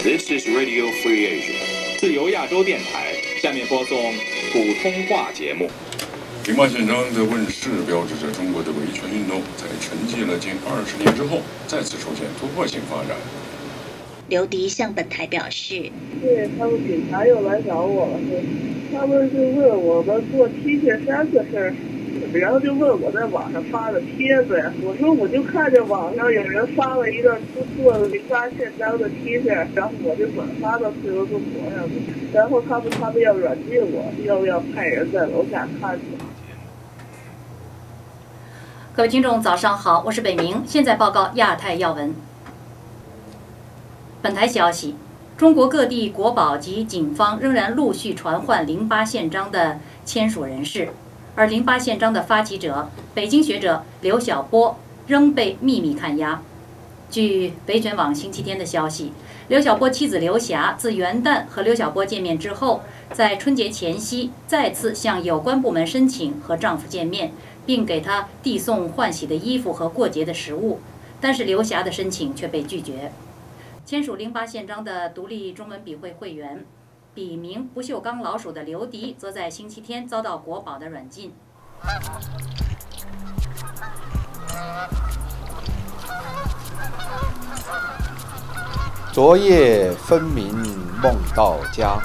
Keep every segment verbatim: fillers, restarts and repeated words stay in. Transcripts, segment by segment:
This is Radio Free Asia， 自由亚洲电台。下面播送普通话节目。 零八宪章的问世，标志着中国的维权运动在沉寂了近二十年之后，再次出现突破性发展。 刘迪向本台表示：“ 对他们警察又来找我了，他们就问我们做 T 恤衫的事儿。”然后就问我在网上发的帖子呀，我说我就看见网上有人发了一个做的零八宪章的 T 恤，然后我就转发到自由中国上去，然后他们他们要软禁我，要不要派人在楼下看着。 各位听众，早上好，我是北明，现在报告亚太要闻。本台消息，中国各地国保及警方仍然陆续传唤零八宪章的签署人士。而零八宪章的发起者北京学者刘晓波仍被秘密看押。据维权网星期天的消息，刘晓波妻子刘霞自元旦和刘晓波见面之后，在春节前夕再次向有关部门申请和丈夫见面，并给他递送换洗的衣服和过节的食物，但是刘霞的申请却被拒绝。签署零八宪章的独立中文笔会会员笔名不锈钢老鼠的刘迪，则在星期天遭到国保的软禁。 昨夜分明梦到家，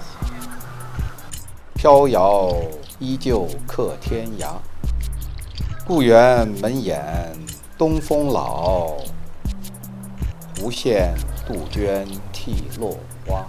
飘摇依旧客天涯。故园门掩东风老，无限杜鹃替落花。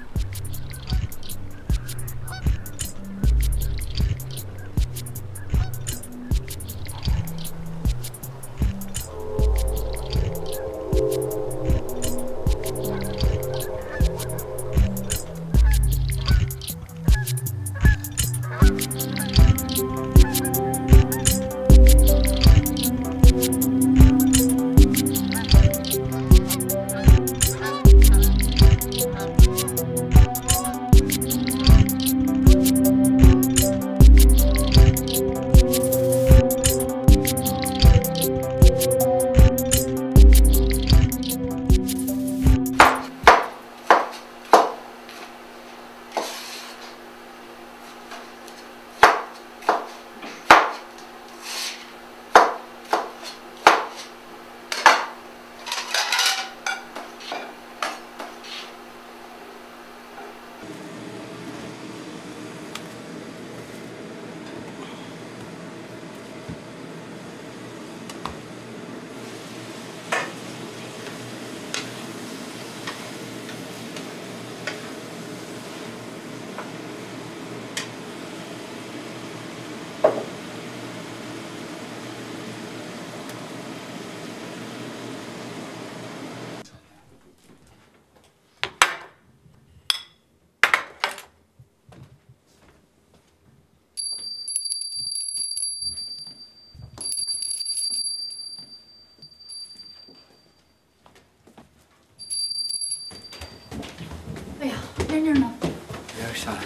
哎呀，珍珍呢？ 别人下来了。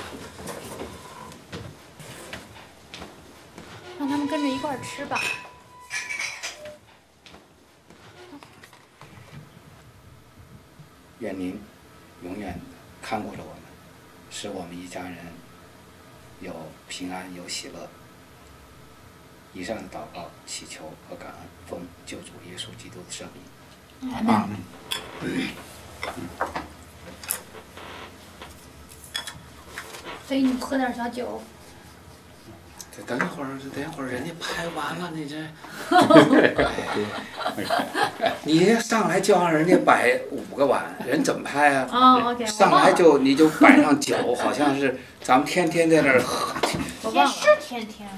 让他们跟着一块儿吃吧。 愿您永远看顾着我们，使我们一家人有平安有喜乐。以上的祷告、祈求和感恩，奉救主耶稣基督的圣名。阿门。 所以你喝点小酒。 再等一会儿，再等一会儿，人家拍完了，你这，你上来就让人家摆五个碗，人怎么拍啊？ 哦 ，OK， 上来就你就摆上酒，好像是咱们天天在那儿喝。 也是天天。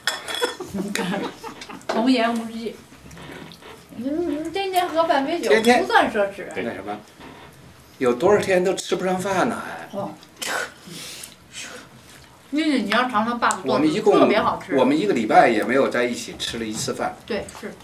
童言无忌。你你天天喝半杯酒天天不算奢侈。 那什么，有多少天都吃不上饭呢？还。 哦。妮妮，你要尝尝爸爸做的， 我们一共特别好吃。 我们一个礼拜也没有在一起吃了一次饭。 对，是。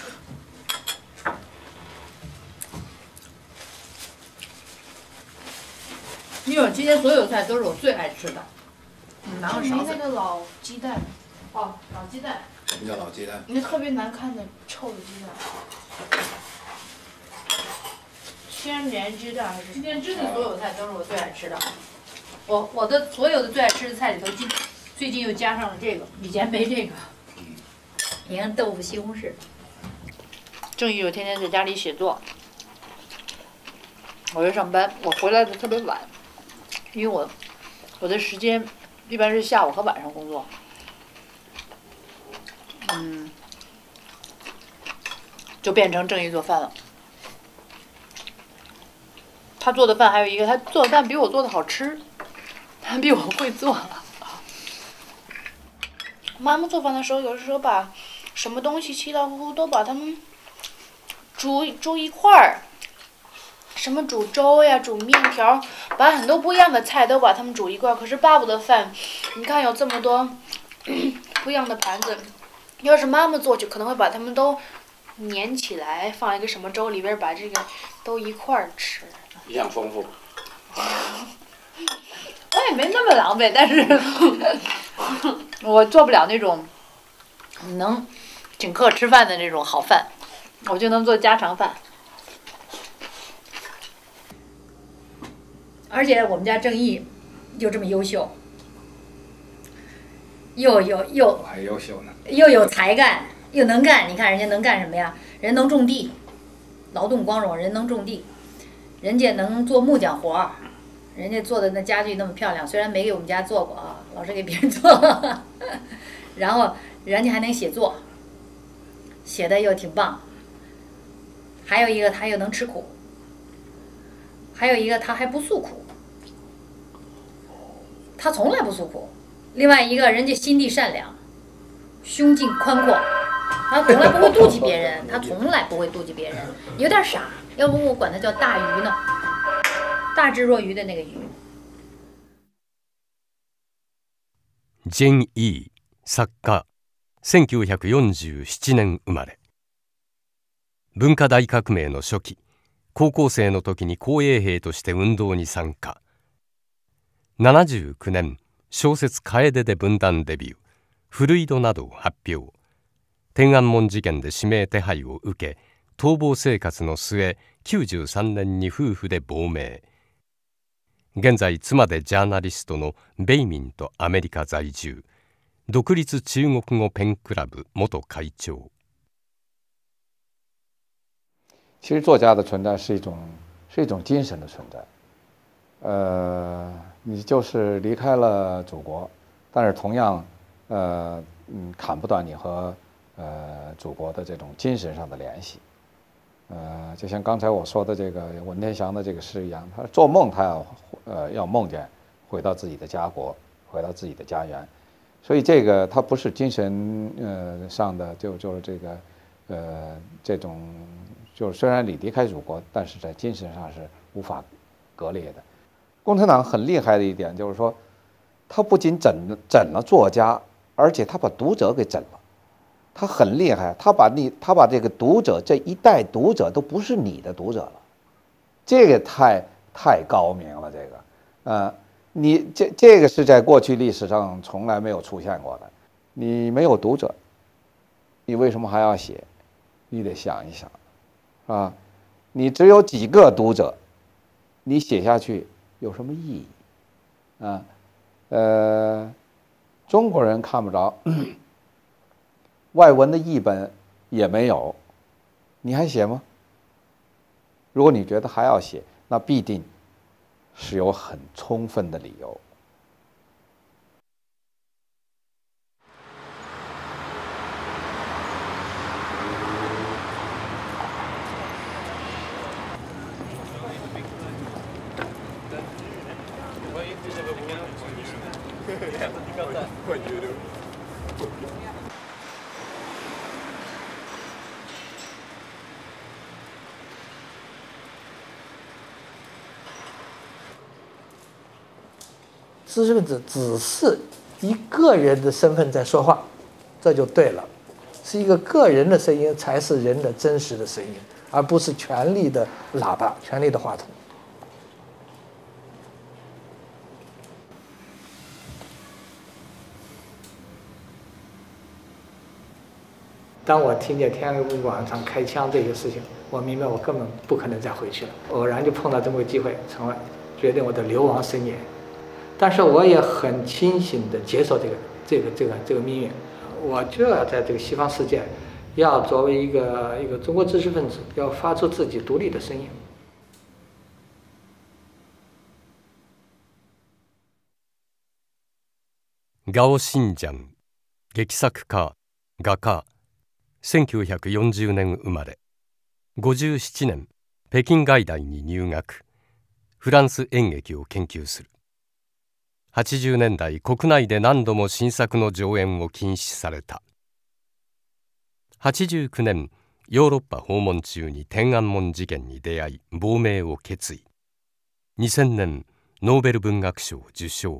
因为我今天所有菜都是我最爱吃的。嗯，拿个勺子。 那个老鸡蛋。 哦，老鸡蛋。 什么叫老鸡蛋？ 那特别难看的臭的鸡蛋。先天连鸡蛋还是？ 今天吃的所有菜都是我最爱吃的。我我的所有的最爱吃的菜里头，今最近又加上了这个，以前没这个。你看豆腐西红柿。正义就天天在家里写作，我在上班，我回来的特别晚，因为我我的时间一般是下午和晚上工作。嗯，就变成正义做饭了。他做的饭还有一个，他做的饭比我做的好吃，他比我会做。 妈妈做饭的时候，有时候把什么东西稀里糊涂都把它们煮煮一块儿，什么煮粥呀、煮面条，把很多不一样的菜都把它们煮一块儿。可是爸爸的饭，你看有这么多不一样的盘子，要是妈妈做，就可能会把它们都粘起来，放一个什么粥里边，把这个都一块儿吃。 营养丰富。 我也没那么狼狈，但是我做不了那种能请客吃饭的那种好饭，我就能做家常饭。而且我们家正义就这么优秀，又有又我还优秀呢， 又有才干，又能干。你看人家能干什么呀？人能种地，劳动光荣，人能种地，人家能做木匠活儿。人家做的那家具那么漂亮，虽然没给我们家做过啊，老是给别人做。然后人家还能写作，写的又挺棒。还有一个他又能吃苦，还有一个他还不诉苦，他从来不诉苦。另外一个人家心地善良，胸襟宽阔，他从来不会妒忌别人，他从来不会妒忌别人，有点傻，要不我管他叫大鱼呢。大智若愚的那个愚。 ジェン・イー作家、せんきゅうひゃくよんじゅうななねん生まれ。文化大革命の初期、高校生の時に紅衛兵として運動に参加。ななじゅうきゅうねん、小説「楓」で文壇デビュー、古井戸などを発表。天安門事件で指名手配を受け、逃亡生活の末、きゅうじゅうさんねんに夫婦で亡命。現在妻でジャーナリストのベイミンとアメリカ在住、独立中国語ペンクラブ元会長。 其实作家的存在是一种是一种精神的存在。呃，你就是离开了祖国，但是同样，呃，嗯，砍不断你和呃祖国的这种精神上的联系。呃，就像刚才我说的这个文天祥的这个诗一样，他做梦他要呃要梦见回到自己的家国，回到自己的家园，所以这个他不是精神呃上的就就是这个呃这种就是虽然你离开祖国，但是在精神上是无法割裂的。共产党很厉害的一点就是说，他不仅整整了作家，而且他把读者给整了。他很厉害，他把你他把这个读者这一代读者都不是你的读者了，这个太太高明了。这个，呃，你这这个是在过去历史上从来没有出现过的。你没有读者，你为什么还要写？你得想一想，啊，你只有几个读者，你写下去有什么意义？啊，呃，中国人看不着。外文的译本也没有，你还写吗？如果你觉得还要写，那必定是有很充分的理由。 知识分子只是一个人的身份在说话，这就对了，是一个个人的声音才是人的真实的声音，而不是权力的喇叭、权力的话筒。当我听见天安门广场开枪这个事情， 我明白我根本不可能再回去了。偶然就碰到这么个机会，成为决定我的流亡生涯。但是我也很清醒地接受这个这个这个这个命运，我就要在这个西方世界，要作为一个一个中国知识分子，要发出自己独立的声音。 ガオ・シンジャン、劇作家、画家、せんきゅうひゃくよんじゅうねん生まれ、ごじゅうななねん北京外大に入学、フランス演劇を研究する。はちじゅうねんだい国内で何度も新作の上演を禁止された。はちじゅうきゅうねんヨーロッパ訪問中に天安門事件に出会い亡命を決意。にせんねんノーベル文学賞受賞。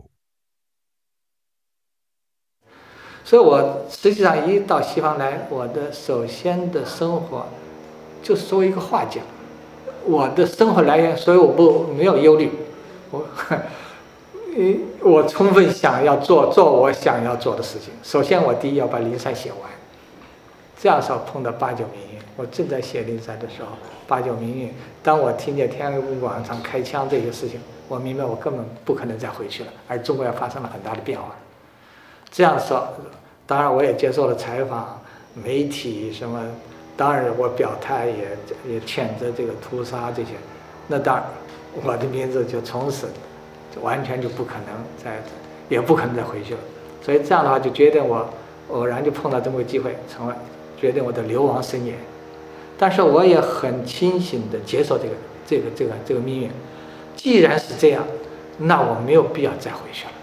所以我实际上一到西方来，我的首先的生活就是作为一个画家，我的生活来源，所以我不没有忧虑，我我充分想要做做我想要做的事情。首先，我第一要把灵山写完，这样时候碰到八九民运，我正在写灵山的时候，八九民运，当我听见天安门广场开枪这些事情，我明白我根本不可能再回去了，而中国也发生了很大的变化。这样说，当然我也接受了采访、媒体什么，当然我表态也也谴责这个屠杀这些，那当然我的名字就从此就完全就不可能再，也不可能再回去了。所以这样的话就决定我偶然就碰到这么个机会，成为决定我的流亡生涯。但是我也很清醒地接受这个这个这个这个命运。既然是这样，那我没有必要再回去了。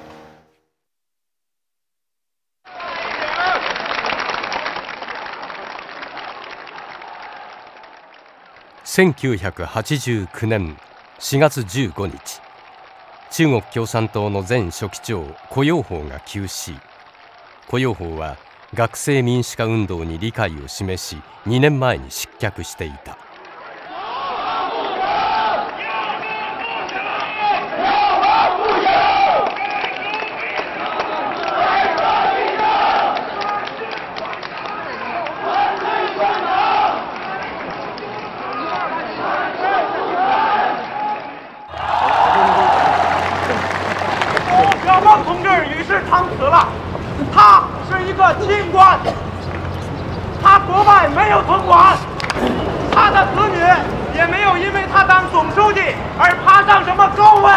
せんきゅうひゃくはちじゅうきゅうねんしがつじゅうごにち、中国共産党の前書記長胡耀邦が急死。胡耀邦は学生民主化運動に理解を示し、にねんまえに失脚していた。 小孟同志与世长辞了，他是一个清官，他国外没有存款，他的子女也没有因为他当总书记而爬上什么高位。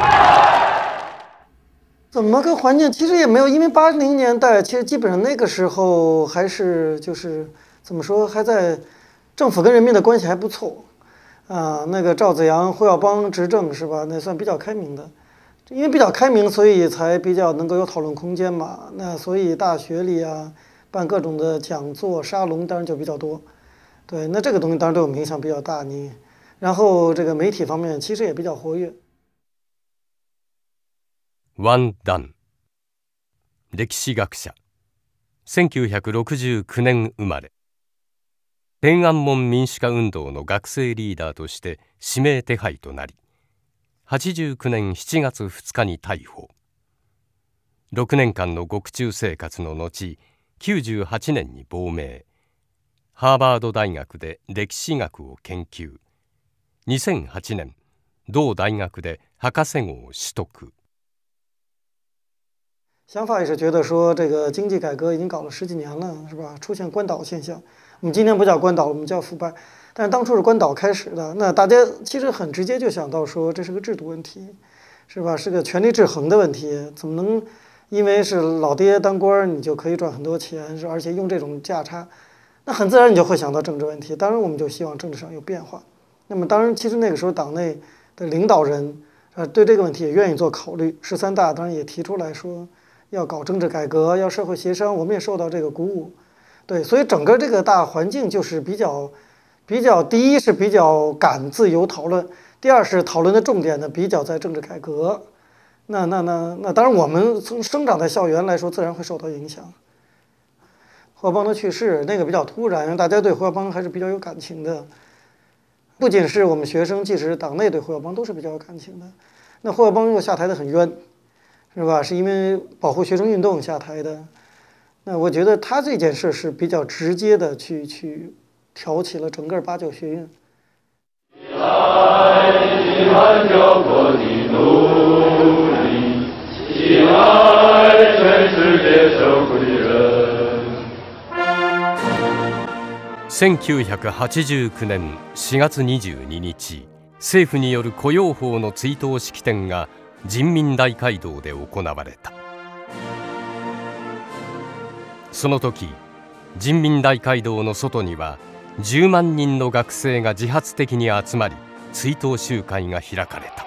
怎么个环境？其实也没有，因为八零年代其实基本上那个时候还是就是怎么说，还在政府跟人民的关系还不错啊。那个赵紫阳、胡耀邦执政是吧？那算比较开明的。因为比较开明，所以才比较能够有讨论空间嘛。那所以大学里啊，办各种的讲座、沙龙，当然就比较多。对，那这个东西当然对我们影响比较大。你，然后这个媒体方面其实也比较活跃。 ワン・ダン、歴史学者、せんきゅうひゃくろくじゅうきゅうねん生まれ。天安門民主化運動の学生リーダーとして指名手配となり、はちじゅうきゅうねんしちがつふつかに逮捕。ろくねんかんの獄中生活の後、きゅうじゅうはちねんに亡命。ハーバード大学で歴史学を研究。にせんはちねん、同大学で博士号を取得。 想法也是觉得说，这个经济改革已经搞了十几年了，是吧？出现官倒现象，我们今天不叫官倒，我们叫腐败。但是当初是官倒开始的，那大家其实很直接就想到说，这是个制度问题，是吧？是个权力制衡的问题。怎么能因为是老爹当官，你就可以赚很多钱，是而且用这种价差？那很自然你就会想到政治问题。当然，我们就希望政治上有变化。那么，当然，其实那个时候党内的领导人，呃，对这个问题也愿意做考虑。十三大当然也提出来说，要搞政治改革，要社会协商，我们也受到这个鼓舞。对，所以整个这个大环境就是比较。比较第一是比较敢自由讨论，第二是讨论的重点呢比较在政治改革。那那那那当然，我们从生长在校园来说，自然会受到影响。胡耀邦的去世，那个比较突然，大家对胡耀邦还是比较有感情的。不仅是我们学生，即使是党内对胡耀邦都是比较有感情的。那胡耀邦又下台的很冤，是吧？是因为保护学生运动下台的。那我觉得他这件事是比较直接的去去。挑起了整个八九学运。 接受苦的人。 せんきゅうひゃくはちじゅうきゅうねんしがつにじゅうににち、政府による雇用法の追悼式典が人民大会堂で行われた。その時、人民大会堂の外にはじゅうまんにんの学生が自発的に集まり、追悼集会が開かれた。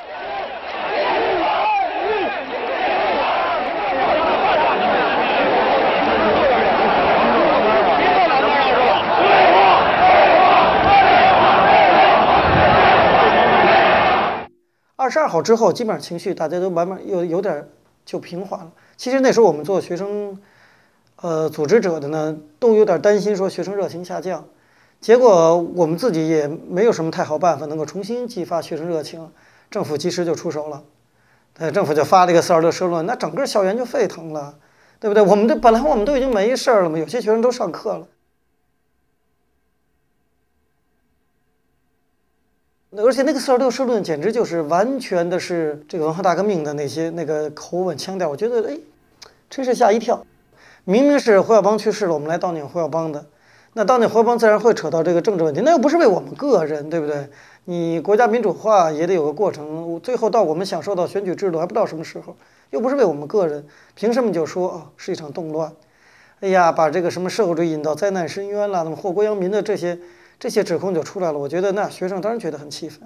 二十二号之后，基本上情绪大家都慢慢有有点就平缓了。其实那时候我们做学生，呃，组织者的呢，都有点担心说学生热情下降。结果我们自己也没有什么太好办法能够重新激发学生热情，政府及时就出手了。呃，政府就发了一个四二六社论，那整个校园就沸腾了，对不对？我们这本来我们都已经没事儿了嘛，有些学生都上课了。而且那个四二六社论简直就是完全的是这个文化大革命的那些那个口吻腔调，我觉得哎，真是吓一跳。明明是胡耀邦去世了，我们来悼念胡耀邦的，那悼念胡耀邦自然会扯到这个政治问题，那又不是为我们个人，对不对？你国家民主化也得有个过程，最后到我们享受到选举制度还不知道什么时候，又不是为我们个人，凭什么就说哦是一场动乱？哎呀，把这个什么社会主义引到灾难深渊了，那么祸国殃民的这些。这些指控就出来了，我觉得那学生当然觉得很气愤。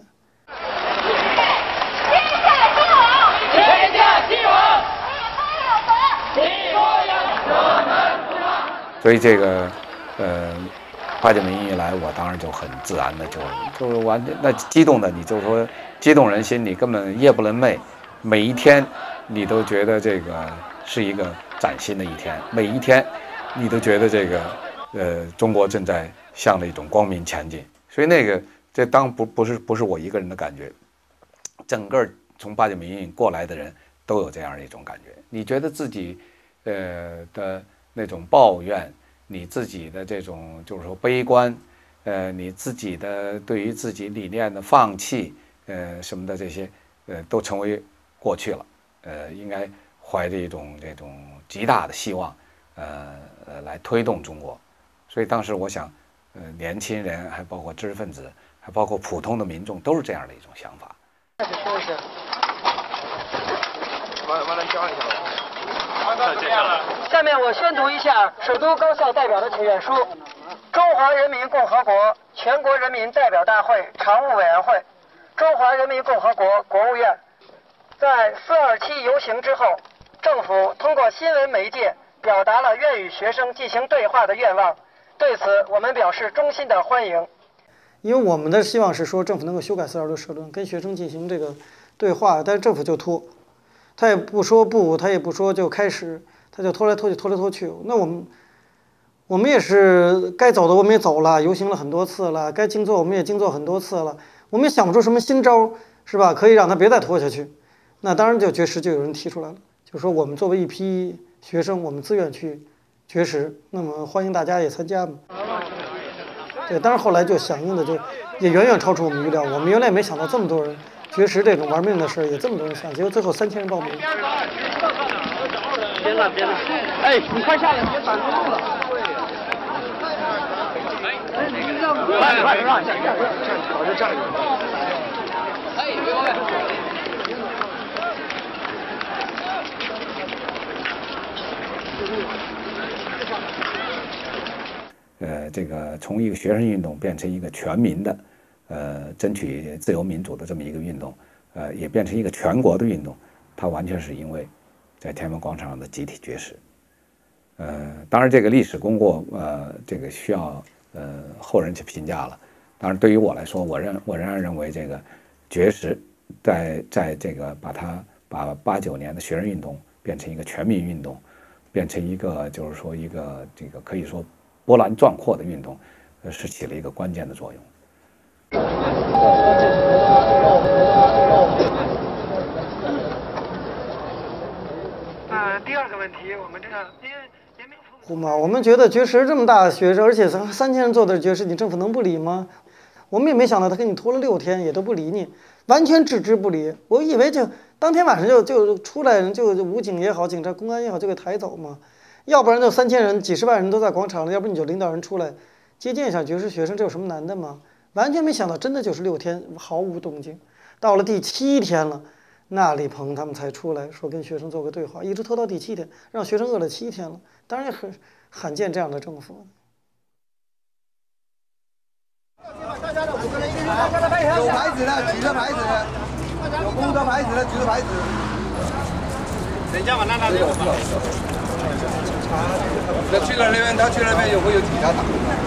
所以这个，呃，八九民一来，我当然就很自然的就就是完全那激动的，你就说激动人心，你根本夜不能寐，每一天你都觉得这个是一个崭新的一天，每一天你都觉得这个，呃，中国正在向着一种光明前进。所以那个这当不不是不是我一个人的感觉，整个从八九民运过来的人都有这样的一种感觉。你觉得自己，呃的那种抱怨，你自己的这种就是说悲观，呃，你自己的对于自己理念的放弃，呃什么的这些，呃都成为过去了。呃，应该怀着一种这种极大的希望，呃呃来推动中国。所以当时我想。呃，年轻人还包括知识分子，还包括普通的民众，都是这样的一种想法。 说一下，我我来教一下我。 下面我宣读一下首都高校代表的请愿书：中华人民共和国全国人民代表大会常务委员会，中华人民共和国国务院，在四二七游行之后，政府通过新闻媒介表达了愿与学生进行对话的愿望。对此，我们表示衷心的欢迎。 因为我们的希望是说，政府能够修改四二六社论，跟学生进行这个对话，但是政府就拖，他也不说不，他也不说就开始，他就拖来拖去，拖来拖去。那我们，我们也是该走的我们也走了，游行了很多次了，该静坐我们也静坐很多次了，我们也想不出什么新招，是吧？可以让他别再拖下去。那当然就绝食，就有人提出来了，就说我们作为一批学生，我们自愿去。绝食，那么欢迎大家也参加嘛。对，当然后来就响应的就也远远超出我们预料，我们原来也没想到这么多人绝食这种玩命的事儿，也这么多人想，结果最后三千人报名。 别了别了，哎，你快下来，别挡住了。快快让下，我就这样。哎，别过来。 呃，这个从一个学生运动变成一个全民的，呃，争取自由民主的这么一个运动，呃，也变成一个全国的运动，它完全是因为在天安门广场上的集体绝食。呃，当然这个历史功过，呃，这个需要呃后人去评价了。当然，对于我来说，我认我仍然认为这个绝食在在这个把它把八九年的学生运动变成一个全民运动，变成一个就是说一个这个可以说。波澜壮阔的运动，呃，是起了一个关键的作用。 呃，第二个问题，我们这个因为严明福嘛，我们觉得绝食这么大的学生，而且三三千人做的绝食，你政府能不理吗？我们也没想到他给你拖了六天，也都不理你，完全置之不理。我以为就当天晚上就就出来，就武警也好，警察、公安也好，就给抬走嘛。 要不然就三千人、几十万人都在广场了，要不你就领导人出来接见一下绝食学生，这有什么难的吗？完全没想到，真的就是六天毫无动静。到了第七天了，那李鹏他们才出来说跟学生做个对话，一直拖到第七天，让学生饿了七天了。当然也很罕见这样的政府。 有牌子的举着牌子的，有公车牌子的举着牌子。等一下吧，那那有。那去了那边，他去了那边有会有警察打。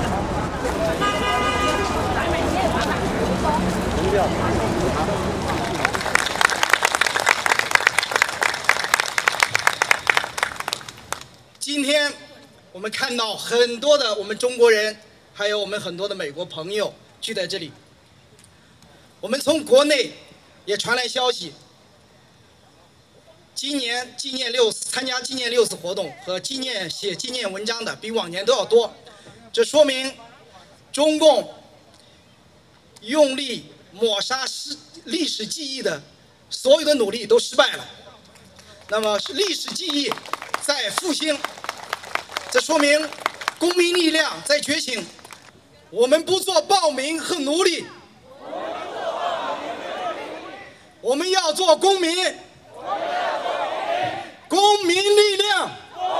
今天我们看到很多的我们中国人，还有我们很多的美国朋友聚在这里。我们从国内也传来消息，今年纪念六四参加纪念六四活动和纪念写纪念文章的比往年都要多，这说明中共用力抹杀历史记忆的所有的努力都失败了。那么历史记忆在复兴，这说明公民力量在觉醒。我们不做暴民和奴隶，我们要做公民，公民力量，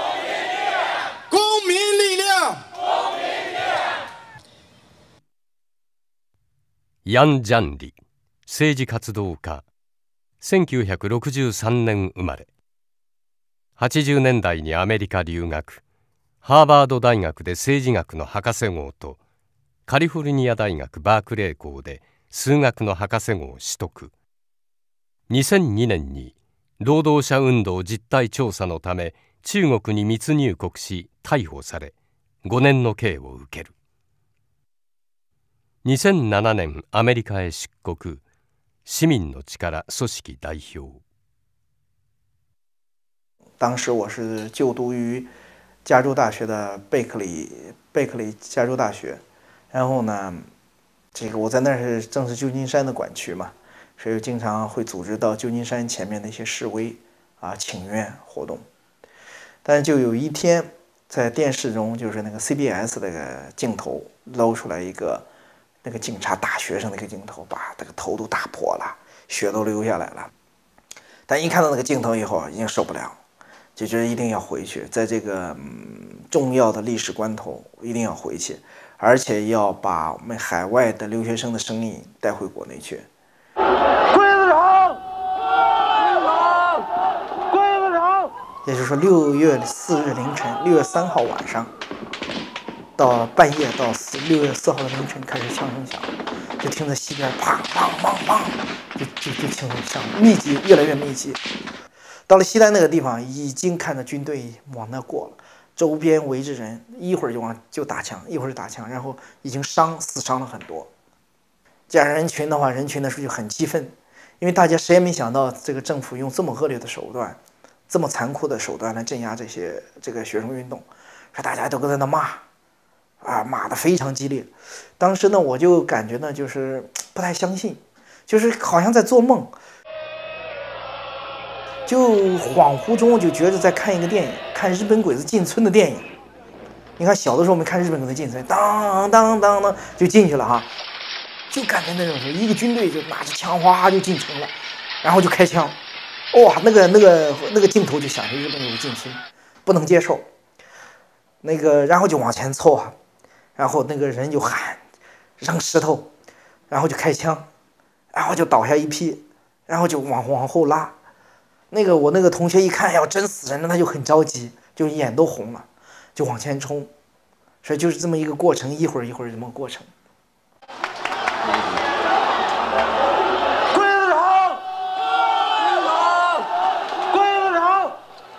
公民力量。 ヤン・ジャンリ、政治活動家、せんきゅうひゃくろくじゅうさんねん生まれ。はちじゅうねんだいにアメリカ留学、ハーバード大学で政治学の博士号とカリフォルニア大学バークレー校で数学の博士号を取得。にせんにねんに労働者運動実態調査のため中国に密入国し逮捕されごねんの刑を受ける。にせんななねんアメリカへ出国、市民の力組織代表。 当时我是就读于加州大学的贝克利贝克利加州大学，然后呢，这个我在那儿是正是旧金山的管区嘛，所以经常会组织到旧金山前面的一些示威啊请愿活动。但是就有一天在电视中，就是那个 C B S 那个镜头露出来一个那个警察打学生的一个镜头，把这个头都打破了，血都流下来了。但一看到那个镜头以后，已经受不了。就觉得一定要回去，在这个、嗯、重要的历史关头一定要回去，而且要把我们海外的留学生的声音带回国内去。 刽子手！刽子手！刽子手！ 也就是说，六月四日凌晨，六月三号晚上到半夜到四六月四号的凌晨开始枪声响，就听着西边砰砰砰砰，就就就枪声响，密集，越来越密集。到了西单那个地方，已经看着军队往那过了，周边围着人，一会儿就往就打枪，一会儿就打枪，然后已经伤死伤了很多。这样人群的话，人群的时候就很激愤，因为大家谁也没想到这个政府用这么恶劣的手段，这么残酷的手段来镇压这些这个学生运动，说大家都在那骂，啊，骂得非常激烈。当时呢，我就感觉呢，就是不太相信，就是好像在做梦。就恍惚中就觉得在看一个电影，看日本鬼子进村的电影。你看小的时候我们看日本鬼子进村，当当当当就进去了哈，就感觉那种一个军队就拿着枪哗就进城了，然后就开枪，哇，那个那个那个镜头就想着日本鬼子进村，不能接受。那个然后就往前凑啊，然后那个人就喊，扔石头，然后就开枪，然后就倒下一批，然后就往往后拉。那个我那个同学一看要真死人了，他就很着急，就眼都红了，就往前冲，所以就是这么一个过程，一会儿一会儿这么过程。 刽子手！刽子手！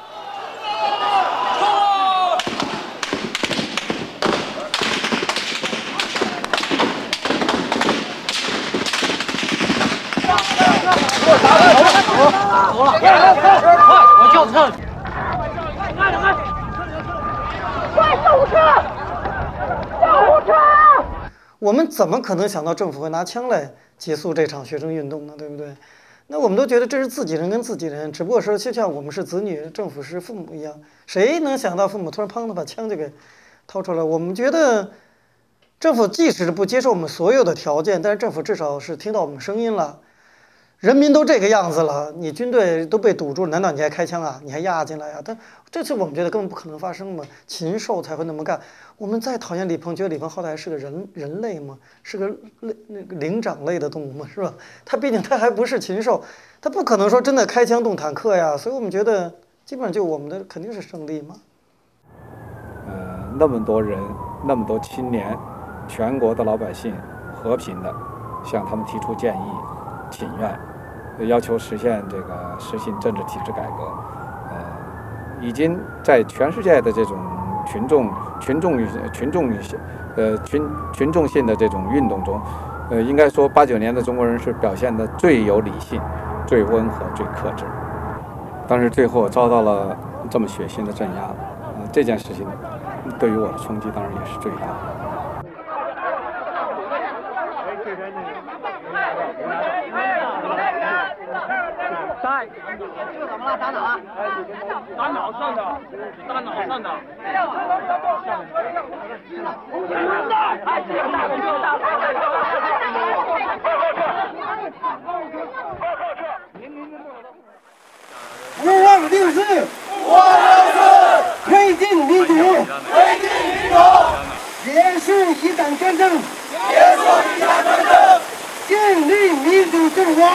走了，我叫车。 慢点，慢点！快救护车！救护车！ 我们怎么可能想到政府会拿枪来结束这场学生运动呢？对不对？ 那我们都觉得这是自己人跟自己人，只不过说就像我们是子女，政府是父母一样，谁能想到父母突然砰的把枪就给掏出来？我们觉得政府即使是不接受我们所有的条件，但是政府至少是听到我们声音了。人民都这个样子了，你军队都被堵住，难道你还开枪啊？你还压进来呀、啊？但这次我们觉得根本不可能发生嘛，禽兽才会那么干。我们再讨厌李鹏，觉得李鹏好歹还是个人人类嘛，是个类那个灵长类的动物嘛，是吧？他毕竟他还不是禽兽，他不可能说真的开枪动坦克呀。所以我们觉得基本上就我们的肯定是胜利嘛。 呃，那么多人，那么多青年，全国的老百姓和平的向他们提出建议、请愿。要求实现这个实行政治体制改革，呃，已经在全世界的这种群众、群众、群众、呃群群众性的这种运动中，呃，应该说八九年的中国人是表现的最有理性、最温和、最克制。但是最后遭到了这么血腥的镇压，呃，这件事情对于我的冲击当然也是最大的。 在，这个怎么了？打哪？打脑上的，打脑上的。 勿忘六四，勿忘六四，推进民主，推进民主，结束一党专政，结束一党专政，建立民主中国。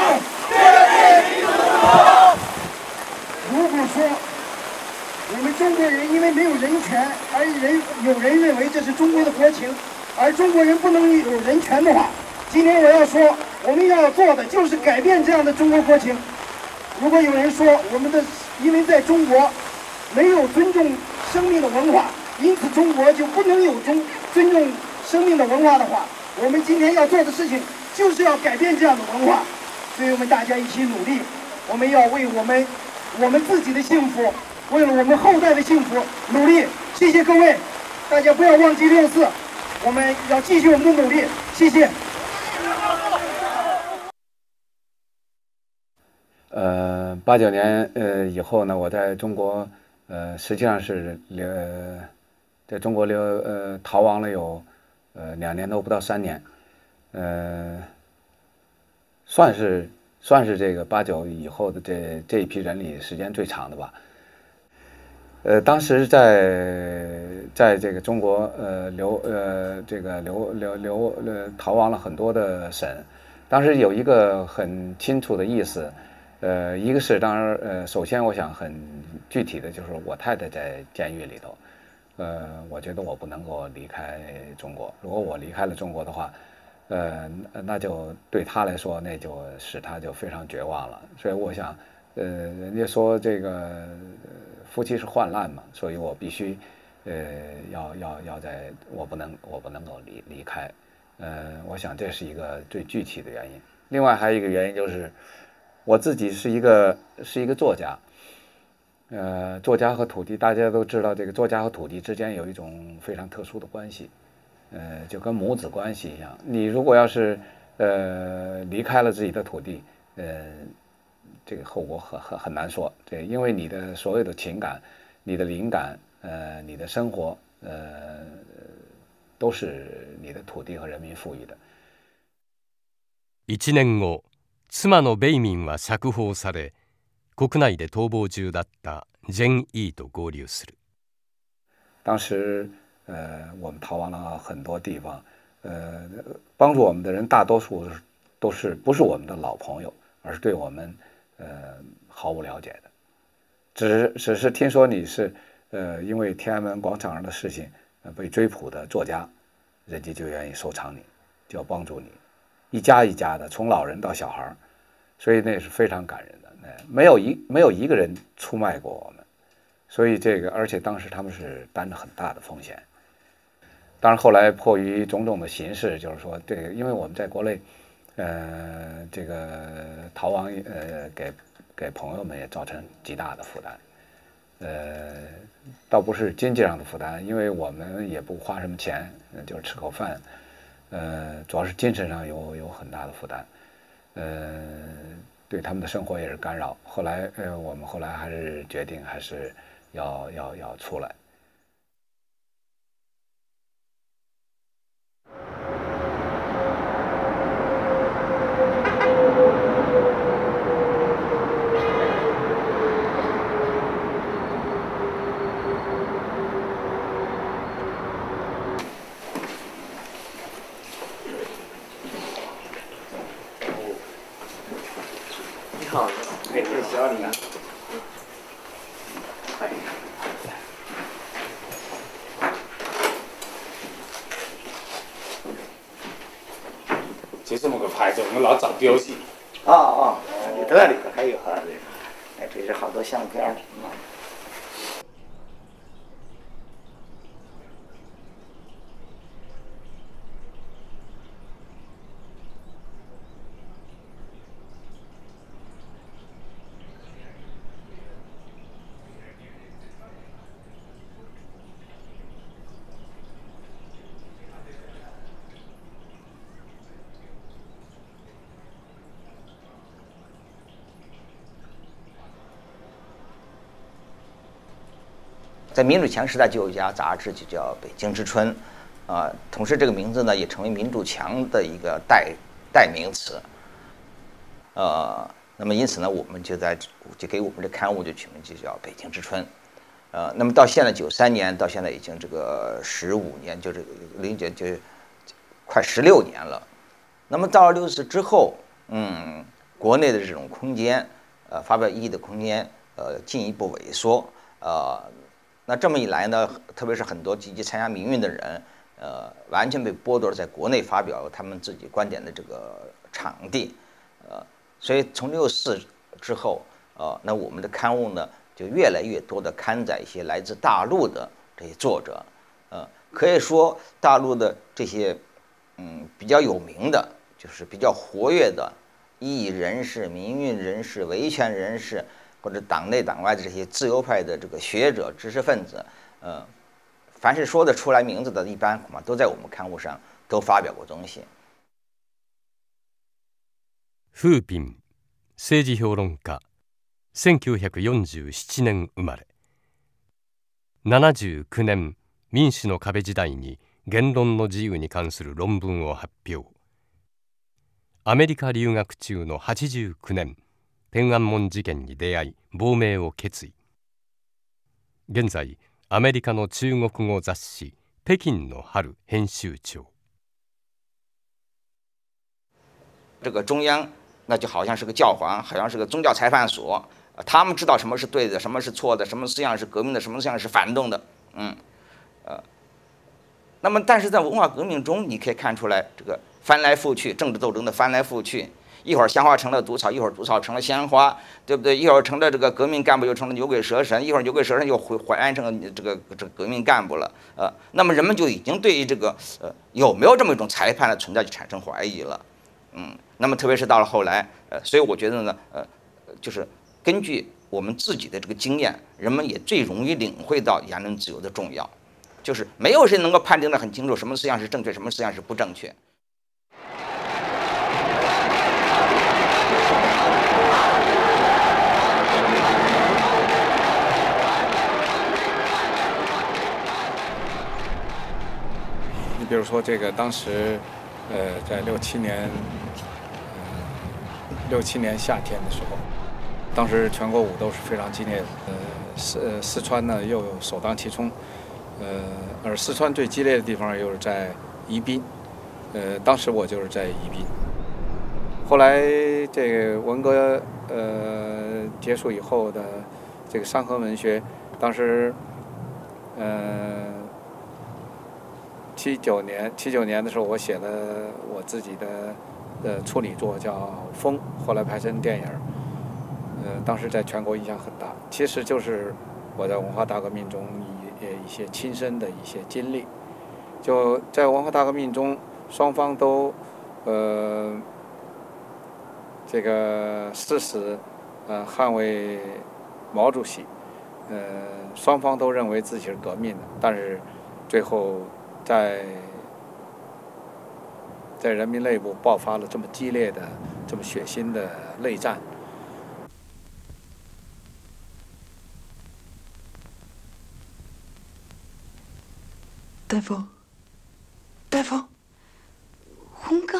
如果说我们中国人因为没有人权，而人有人认为这是中国的国情，而中国人不能有人权的话，今天我要说，我们要做的就是改变这样的中国国情。如果有人说我们的因为在中国没有尊重生命的文化，因此中国就不能有中尊重生命的文化的话，我们今天要做的事情就是要改变这样的文化。所以我们大家一起努力，我们要为我们我们自己的幸福，为了我们后代的幸福努力。谢谢各位，大家不要忘记六四，我们要继续我们的努力。谢谢。 呃，八九年呃以后呢，我在中国呃实际上是流在中国流呃逃亡了有呃两年都不到三年，呃。算是算是这个八九以后的这这一批人里时间最长的吧。呃，当时在在这个中国呃流呃这个流流流呃逃亡了很多的省，当时有一个很清楚的意思，呃，一个是当然呃首先我想很具体的就是我太太在监狱里头，呃，我觉得我不能够离开中国，如果我离开了中国的话。呃，那就对他来说，那就使他就非常绝望了。所以我想，呃，人家说这个夫妻是患难嘛，所以我必须，呃，要要要在，我不能我不能够离离开。呃，我想这是一个最具体的原因。另外还有一个原因就是，我自己是一个是一个作家。呃，作家和土地，大家都知道，这个作家和土地之间有一种非常特殊的关系。呃，就跟母子关系一样，你如果要是呃离开了自己的土地，呃，这个后果很很很难说。对，因为你的所有的情感、你的灵感、呃，你的生活，呃，都是你的土地和人民赋予的。 一年後、妻のベイミンは釈放され、国内で逃亡中だったジェン・イーと合流する。 当时。呃，我们逃亡了很多地方，呃，帮助我们的人大多数都是不是我们的老朋友，而是对我们呃毫无了解的，只是只是听说你是呃因为天安门广场上的事情呃被追捕的作家，人家就愿意收藏你，就要帮助你，一家一家的，从老人到小孩，所以那是非常感人的，呃、没有一没有一个人出卖过我们，所以这个而且当时他们是担着很大的风险。当然，后来迫于种种的形势，就是说，这个因为我们在国内，呃，这个逃亡，呃，给给朋友们也造成极大的负担，呃，倒不是经济上的负担，因为我们也不花什么钱，就是吃口饭，呃，主要是精神上有有很大的负担，呃， 对他们的生活也是干扰。后来，呃，我们后来还是决定还是要要要出来。 你好，哎，这是小李。哎。 就这么个牌子，我们老找标记。 哦哦，你这里头还有啊，哎，这是好多相片儿。在民主墙时代就有一家杂志，就叫《北京之春》，啊、呃，同时这个名字呢也成为民主墙的一个代代名词。呃，那么因此呢，我们就在就给我们这刊物就取名就叫《北京之春》。呃，那么到现在九三年，到现在已经这个十五年，就这个零九就快十六年了。那么到了六四之后，嗯，国内的这种空间，呃，发表异议的空间，呃，进一步萎缩，呃。那这么一来呢，特别是很多积极参加民运的人，呃，完全被剥夺了在国内发表他们自己观点的这个场地，呃，所以从六四之后，呃，那我们的刊物呢，就越来越多的刊载一些来自大陆的这些作者，呃，可以说大陆的这些嗯比较有名的，就是比较活跃的异议人士、民运人士、维权人士。或者党内党外的这些自由派的这个学者、知识分子，呃，凡是说得出来名字的，一般恐怕都在我们刊物上都发表过东西。 フーピン、政治評論家、せんきゅうひゃくよんじゅうななねん生まれ。ななじゅうきゅうねん、民主の壁時代に言論の自由に関する論文を発表。アメリカ留学中のはちじゅうきゅうねん。天安門事件に出会い亡命を決意。現在アメリカの中国語雑誌《北京の春》編集長。 这个中央那就好像是个教皇，好像是个宗教裁判所，他们知道什么是对的，什么是错的，什么思想是革命的，什么思想是反动的，嗯，呃，那么但是在文化革命中，你可以看出来这个翻来覆去，政治斗争的翻来覆去。一会儿鲜花成了毒草，一会儿毒草成了鲜花，对不对？一会儿成了这个革命干部，又成了牛鬼蛇神；一会儿牛鬼蛇神又还还成了这个这个革命干部了。呃，那么人们就已经对于这个呃有没有这么一种裁判的存在就产生怀疑了。嗯，那么特别是到了后来，呃，所以我觉得呢，呃，就是根据我们自己的这个经验，人们也最容易领会到言论自由的重要，就是没有谁能够判定得很清楚什么思想是正确，什么思想是不正确。 比如说这个当时，呃，在六七年，呃，六七年夏天的时候，当时全国武斗是非常激烈的。呃，四呃四川呢又首当其冲，呃，而四川最激烈的地方又是在宜宾，呃，当时我就是在宜宾。后来这个文革呃结束以后的这个山河文学，当时，呃。七九年，七九年的时候，我写了我自己的呃处女作叫《风》，后来拍成电影，呃，当时在全国影响很大。其实就是我在文化大革命中一一些亲身的一些经历。就在文化大革命中，双方都呃这个誓死呃捍卫毛主席，呃，双方都认为自己是革命的，但是最后。在在人民内部爆发了这么激烈的、这么血腥的内战， 大夫，大夫， 洪刚，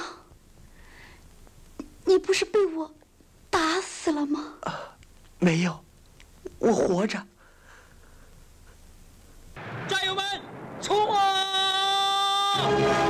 你不是被我打死了吗？ 啊，没有，我活着。 战友们，冲啊！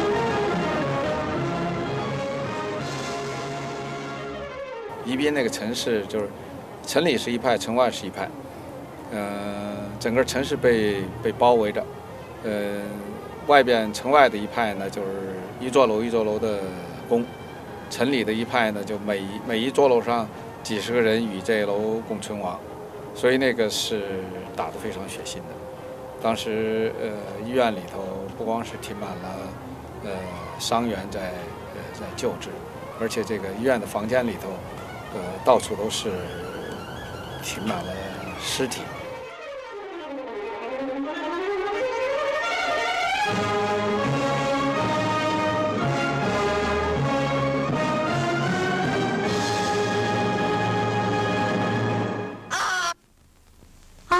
宜宾那个城市就是城里是一派，城外是一派，呃，整个城市被被包围着，呃，外边城外的一派呢就是一座楼一座楼的攻，城里的一派呢就每一每一座楼上几十个人与这楼共存亡，所以那个是打得非常血腥的。当时呃医院里头不光是停满了呃伤员在呃在救治，而且这个医院的房间里头。呃，到处都是停满了尸体。 啊！啊！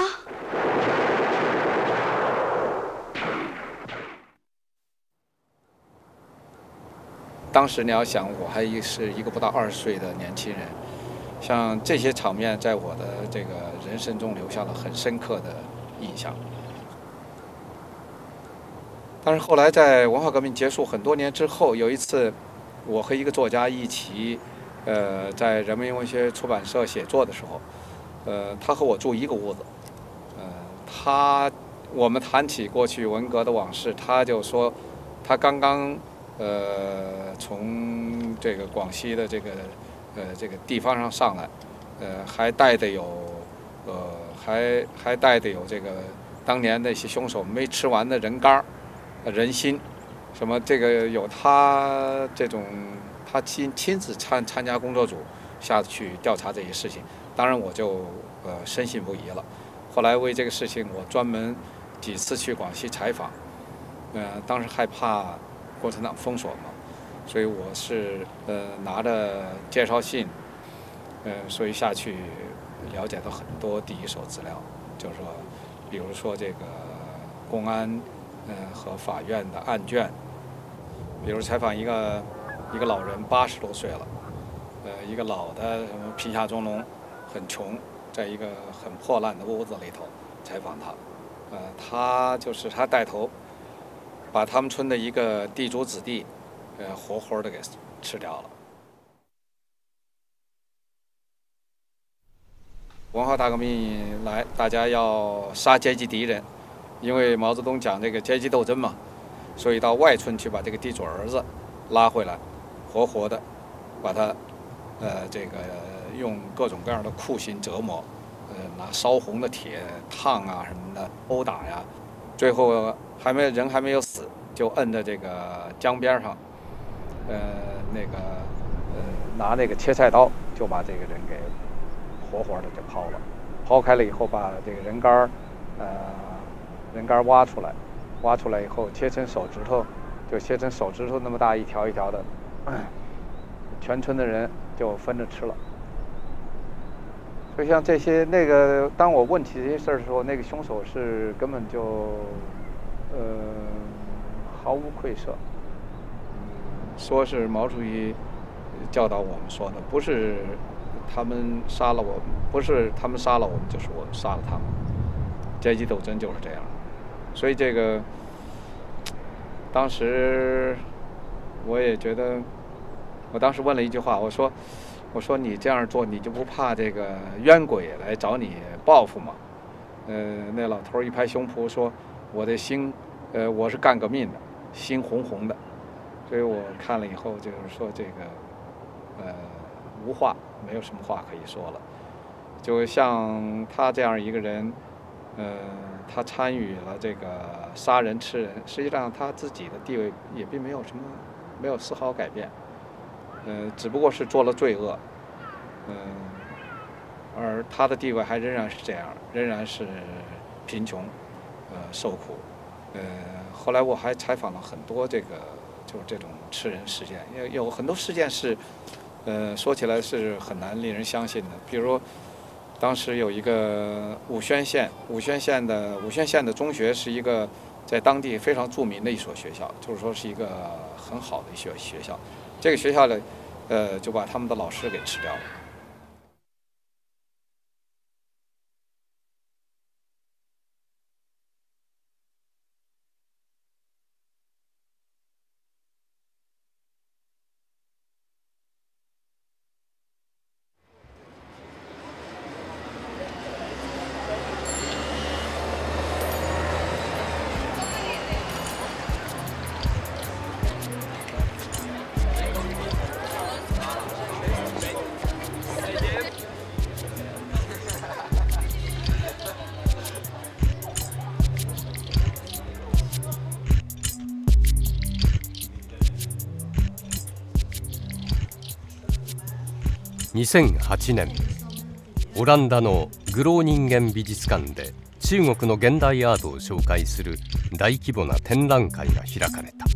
当时你要想，我还是一个不到二十岁的年轻人。像这些场面，在我的这个人生中留下了很深刻的印象。但是后来在文化革命结束很多年之后，有一次，我和一个作家一起，呃，在人民文学出版社写作的时候，呃，他和我住一个屋子，呃，他我们谈起过去文革的往事，他就说，他刚刚呃从这个广西的这个。呃，这个地方上上来，呃，还带的有，呃，还还带的有这个当年那些凶手没吃完的人干、人心，什么这个有他这种，他亲亲自参参加工作组下去调查这些事情，当然我就呃深信不疑了。后来为这个事情，我专门几次去广西采访，呃，当时害怕共产党封锁嘛。所以我是呃拿着介绍信，呃，所以下去了解到很多第一手资料，就是说，比如说这个公安呃和法院的案卷，比如采访一个一个老人八十多岁了，呃，一个老的什么贫下中农，很穷，在一个很破烂的屋子里头采访他，呃，他就是他带头把他们村的一个地主子弟。呃，活活的给吃掉了。文化大革命来，大家要杀阶级敌人，因为毛泽东讲这个阶级斗争嘛，所以到外村去把这个地主儿子拉回来，活活的把他，呃，这个用各种各样的酷刑折磨，呃，拿烧红的铁烫啊什么的殴打呀，最后还没人还没有死，就摁在这个江边上。呃，那个，呃，拿那个切菜刀就把这个人给活活的就抛了，抛开了以后，把这个人干儿，呃，人干儿挖出来，挖出来以后切成手指头，就切成手指头那么大一条一条的，全村的人就分着吃了。所以像这些那个，当我问起这些事儿的时候，那个凶手是根本就，呃，毫无愧色。说是毛主席教导我们说的，不是他们杀了我们，不是他们杀了我们，就是我们杀了他们。阶级斗争就是这样，所以这个当时我也觉得，我当时问了一句话，我说：“我说你这样做，你就不怕这个冤鬼来找你报复吗？”呃，那老头一拍胸脯说：“我的心，呃，我是干革命的，心红红的。”所以我看了以后，就是说这个，呃，无话，没有什么话可以说了。就像他这样一个人，呃，他参与了这个杀人吃人，实际上他自己的地位也并没有什么，没有丝毫改变，呃，只不过是做了罪恶，嗯、呃，而他的地位还仍然是这样，仍然是贫穷，呃，受苦，呃，后来我还采访了很多这个。就是这种吃人事件，有有很多事件是，呃，说起来是很难令人相信的。比如，当时有一个武宣县，武宣县的武宣县的中学是一个在当地非常著名的一所学校，就是说是一个很好的一所学校。这个学校呢，呃，就把他们的老师给吃掉了。 にせんはちねん、オランダのグローニンゲン美術館で中国の現代アートを紹介する大規模な展覧会が開かれた。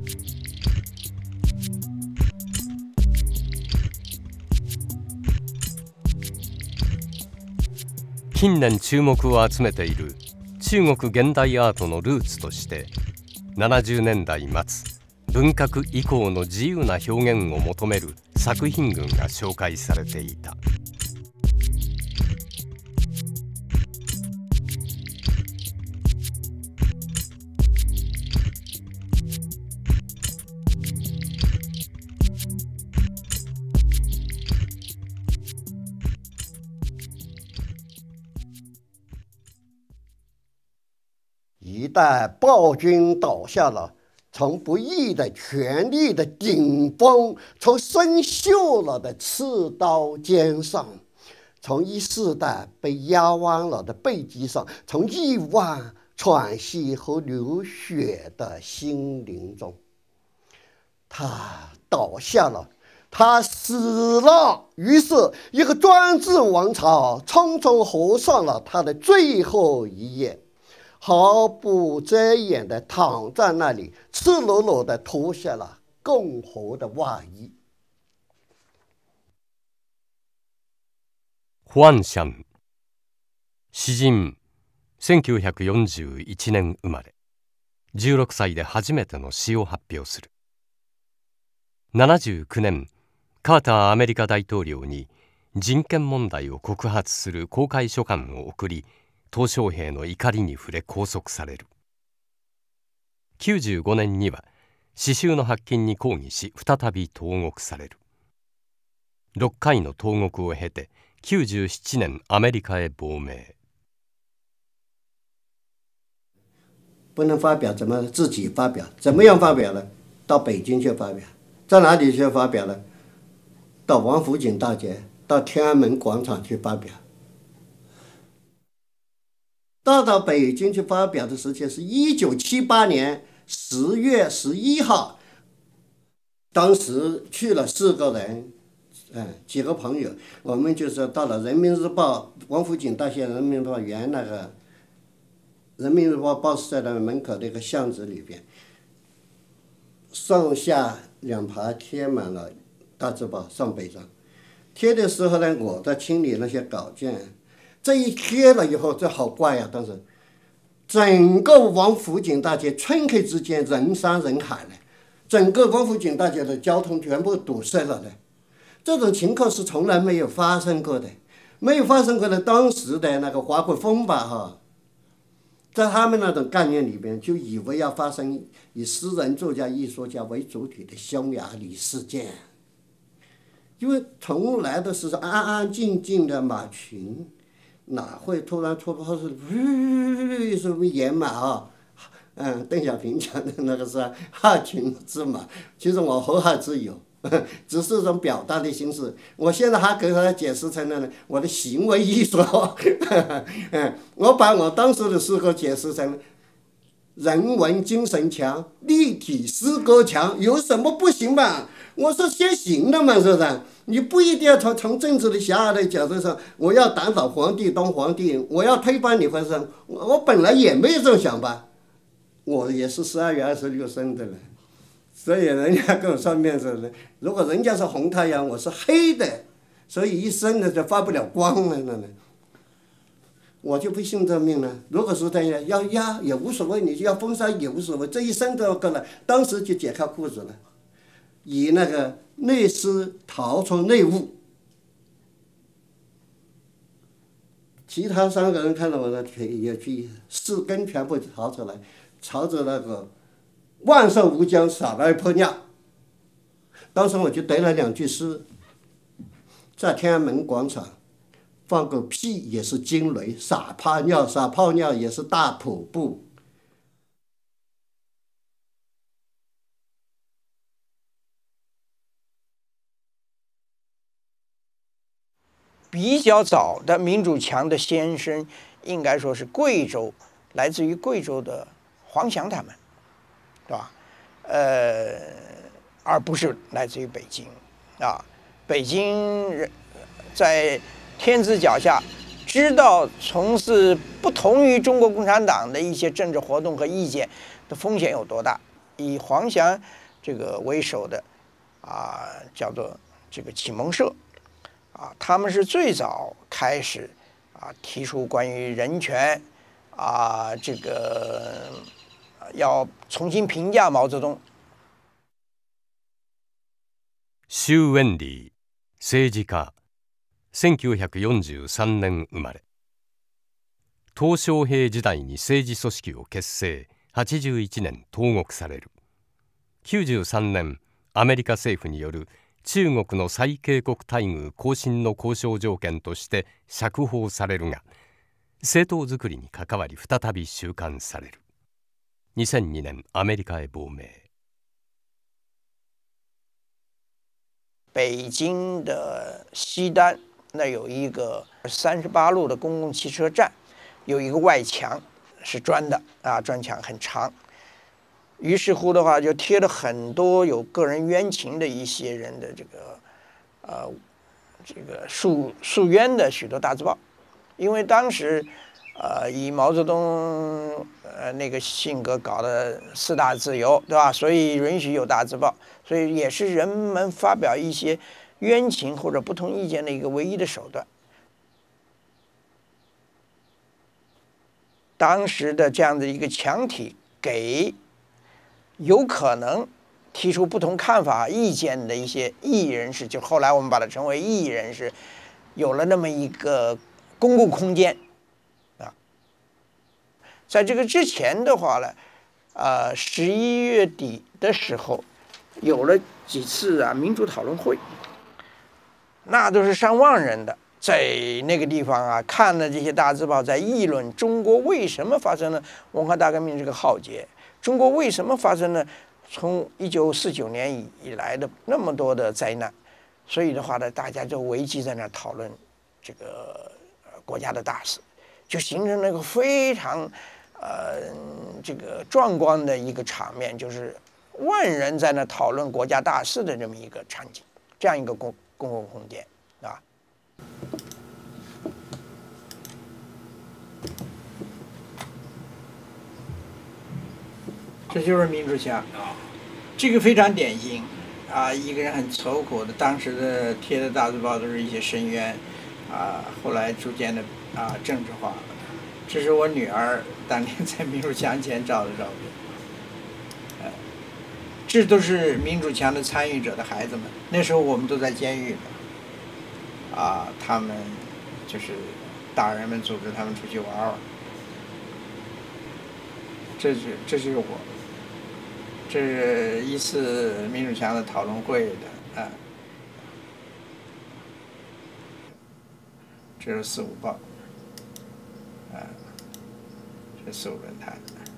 近年注目を集めている中国現代アートのルーツとして、ななじゅうねんだいまつ文革以降の自由な表現を求める作品群が紹介されていた。 一旦暴君倒下了，从不义的权力的顶峰，从生锈了的刺刀尖上，从一世代被压弯了的背脊上，从亿万喘息和流血的心灵中，他倒下了，他死了。于是，一个专制王朝匆匆合上了他的最后一页。毫不遮掩地躺在那里，赤裸裸地脱下了共和的外衣。 ホアン・シャン、詩人、せんきゅうひゃくよんじゅういちねん生まれ、じゅうろくさいで初めての詩を発表する。ななじゅうきゅうねん、カーターアメリカ大統領に人権問題を告発する公開書簡を送り、鄧小平の怒りに触れ拘束される。きゅうじゅうごねんには詩集の発禁に抗議し再び投獄される。ろっかいの投獄を経てきゅうじゅうななねんアメリカへ亡命。 不能发表，怎么自己发表？怎么样发表呢？到北京去发表，在哪里去发表呢？到王府井大街，到天安门广场去发表。到到北京去发表的时间是一九七八年十月十一号，当时去了四个人，嗯，几个朋友，我们就是到了人民日报王府井大街人民日报原那个人民日报报社的门口的一个巷子里边，上下两排贴满了大字报上北张，贴的时候呢，我在清理那些稿件。这一贴了以后，这好怪呀！当时，整个王府井大街顷刻之间人山人海了，整个王府井大街的交通全部堵塞了的。这种情况是从来没有发生过的，没有发生过的。当时的那个华国锋吧，哈，在他们那种概念里边，就以为要发生以诗人、作家、艺术家为主体的匈牙利事件，因为从来都是安安静静的马群。哪会突然突破是吁什么野马啊？嗯，邓小平讲的那个是害群之马，其实我后害之有，只是一种表达的形式。我现在还给他解释成了我的行为艺术，嗯，我把我当时的诗歌解释成人文精神强，立体诗歌强，有什么不行嘛？我说先行的嘛，是不是？你不一定要从从政治的狭隘的角度上，我要打倒皇帝当皇帝，我要推翻你或者我我本来也没有这种想法，我也是十二月二十六生的人，所以人家跟我算命是的，如果人家是红太阳，我是黑的，所以一生呢就发不了光了呢。 我就不信这命了。如果是这样，要压也无所谓，你就要封杀也无所谓，这一身都要割了，当时就解开裤子了，以那个内尸逃出内务。其他三个人看到我的腿也去四根全部逃出来，朝着那个万寿无疆撒了一泼尿。当时我就得了两句诗，在天安门广场。放个屁也是惊雷，撒泡尿撒泡尿也是大瀑布。 比较早的民主墙的先声，应该说是贵州，来自于贵州的黄祥他们，对吧？呃，而不是来自于北京啊。北京人在天子脚下，知道从事不同于中国共产党的一些政治活动和意见的风险有多大。以黄祥这个为首的啊，叫做这个启蒙社啊，他们是最早开始啊提出关于人权啊这个要重新评价毛泽东。 周恩理、政治家。せんきゅうひゃくよんじゅうさんねん生まれ。鄧小平時代に政治組織を結成、はちじゅういちねん投獄される。きゅうじゅうさんねんアメリカ政府による中国の最恵国待遇更新の交渉条件として釈放されるが、政党作りに関わり再び収監される。にせんにねんアメリカへ亡命。 北京的西单那有一个三十八路的公共汽车站，有一个外墙是砖的啊，砖墙很长。于是乎的话，就贴了很多有个人冤情的一些人的这个呃这个诉诉冤的许多大字报，因为当时呃以毛泽东呃那个性格搞的四大自由，对吧？所以允许有大字报，所以也是人们发表一些冤情或者不同意见的一个唯一的手段。当时的这样的一个墙体，给有可能提出不同看法、意见的一些异议人士，就后来我们把它称为异议人士，有了那么一个公共空间啊。在这个之前的话呢，呃，十一月底的时候，有了几次啊民主讨论会。那都是上万人的，在那个地方啊，看了这些大字报，在议论中国为什么发生了文化大革命这个浩劫，中国为什么发生了从一九四九年以以来的那么多的灾难，所以的话呢，大家就围集在那儿讨论这个国家的大事，就形成了一个非常呃这个壮观的一个场面，就是万人在那讨论国家大事的这么一个场景，这样一个公。公共空间啊，这就是民主墙啊，这个非常典型啊，一个人很愁苦的，当时的贴的大字报都是一些申冤啊，后来逐渐的啊政治化了。这是我女儿当年在民主墙前照的照片，呃，这都是民主墙的参与者的孩子们。那时候我们都在监狱呢，啊，他们就是大人们组织他们出去玩玩。这是这是我，这是一次民主墙的讨论会的啊。这是四五报，啊，这四五论坛，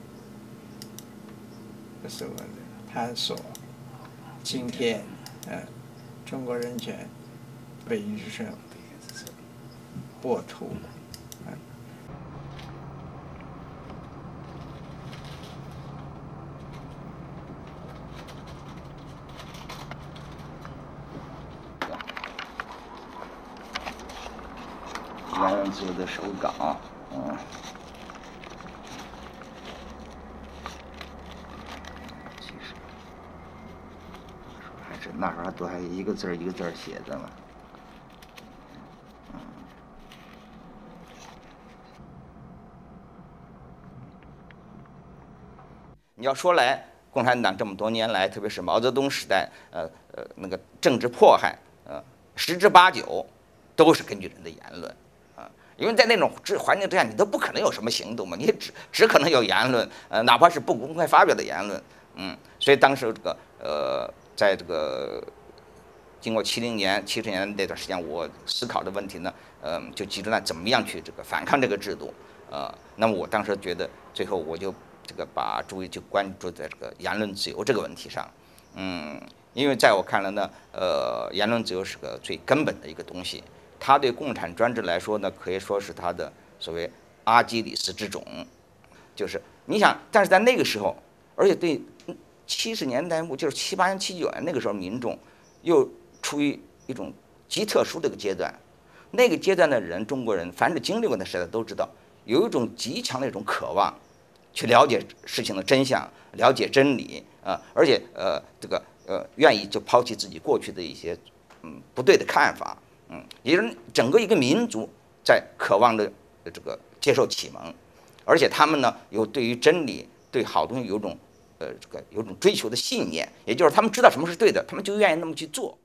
这四五论坛探索今天，嗯、啊，中国人权，北京之声，播出，啊。 原做的手稿，嗯，其实还真那时候还都还一个字儿一个字儿写的嘛。嗯， 你要说来，共产党这么多年来，特别是毛泽东时代，呃呃那个政治迫害，呃十之八九都是根据人的言论啊，因为在那种之环境之下，你都不可能有什么行动嘛，你只只可能有言论，呃哪怕是不公开发表的言论，嗯，所以当时这个呃在这个。经过七零年、七十年那段时间，我思考的问题呢，呃，就集中在怎么样去这个反抗这个制度，呃，那么我当时觉得，最后我就这个把注意就关注在这个言论自由这个问题上，嗯，因为在我看来呢，呃，言论自由是个最根本的一个东西，它对共产专制来说呢，可以说是它的所谓阿基里斯之踵，就是你想，但是在那个时候，而且对七十年代末，就是七八年、七九年那个时候，民众又处于一种极特殊的一个阶段，那个阶段的人，中国人凡是经历过的时代都知道，有一种极强的一种渴望，去了解事情的真相，了解真理啊、呃，而且呃这个呃愿意就抛弃自己过去的一些嗯不对的看法，嗯，也就是整个一个民族在渴望着这个接受启蒙，而且他们呢有对于真理、对好东西有种呃这个有种追求的信念，也就是他们知道什么是对的，他们就愿意那么去做。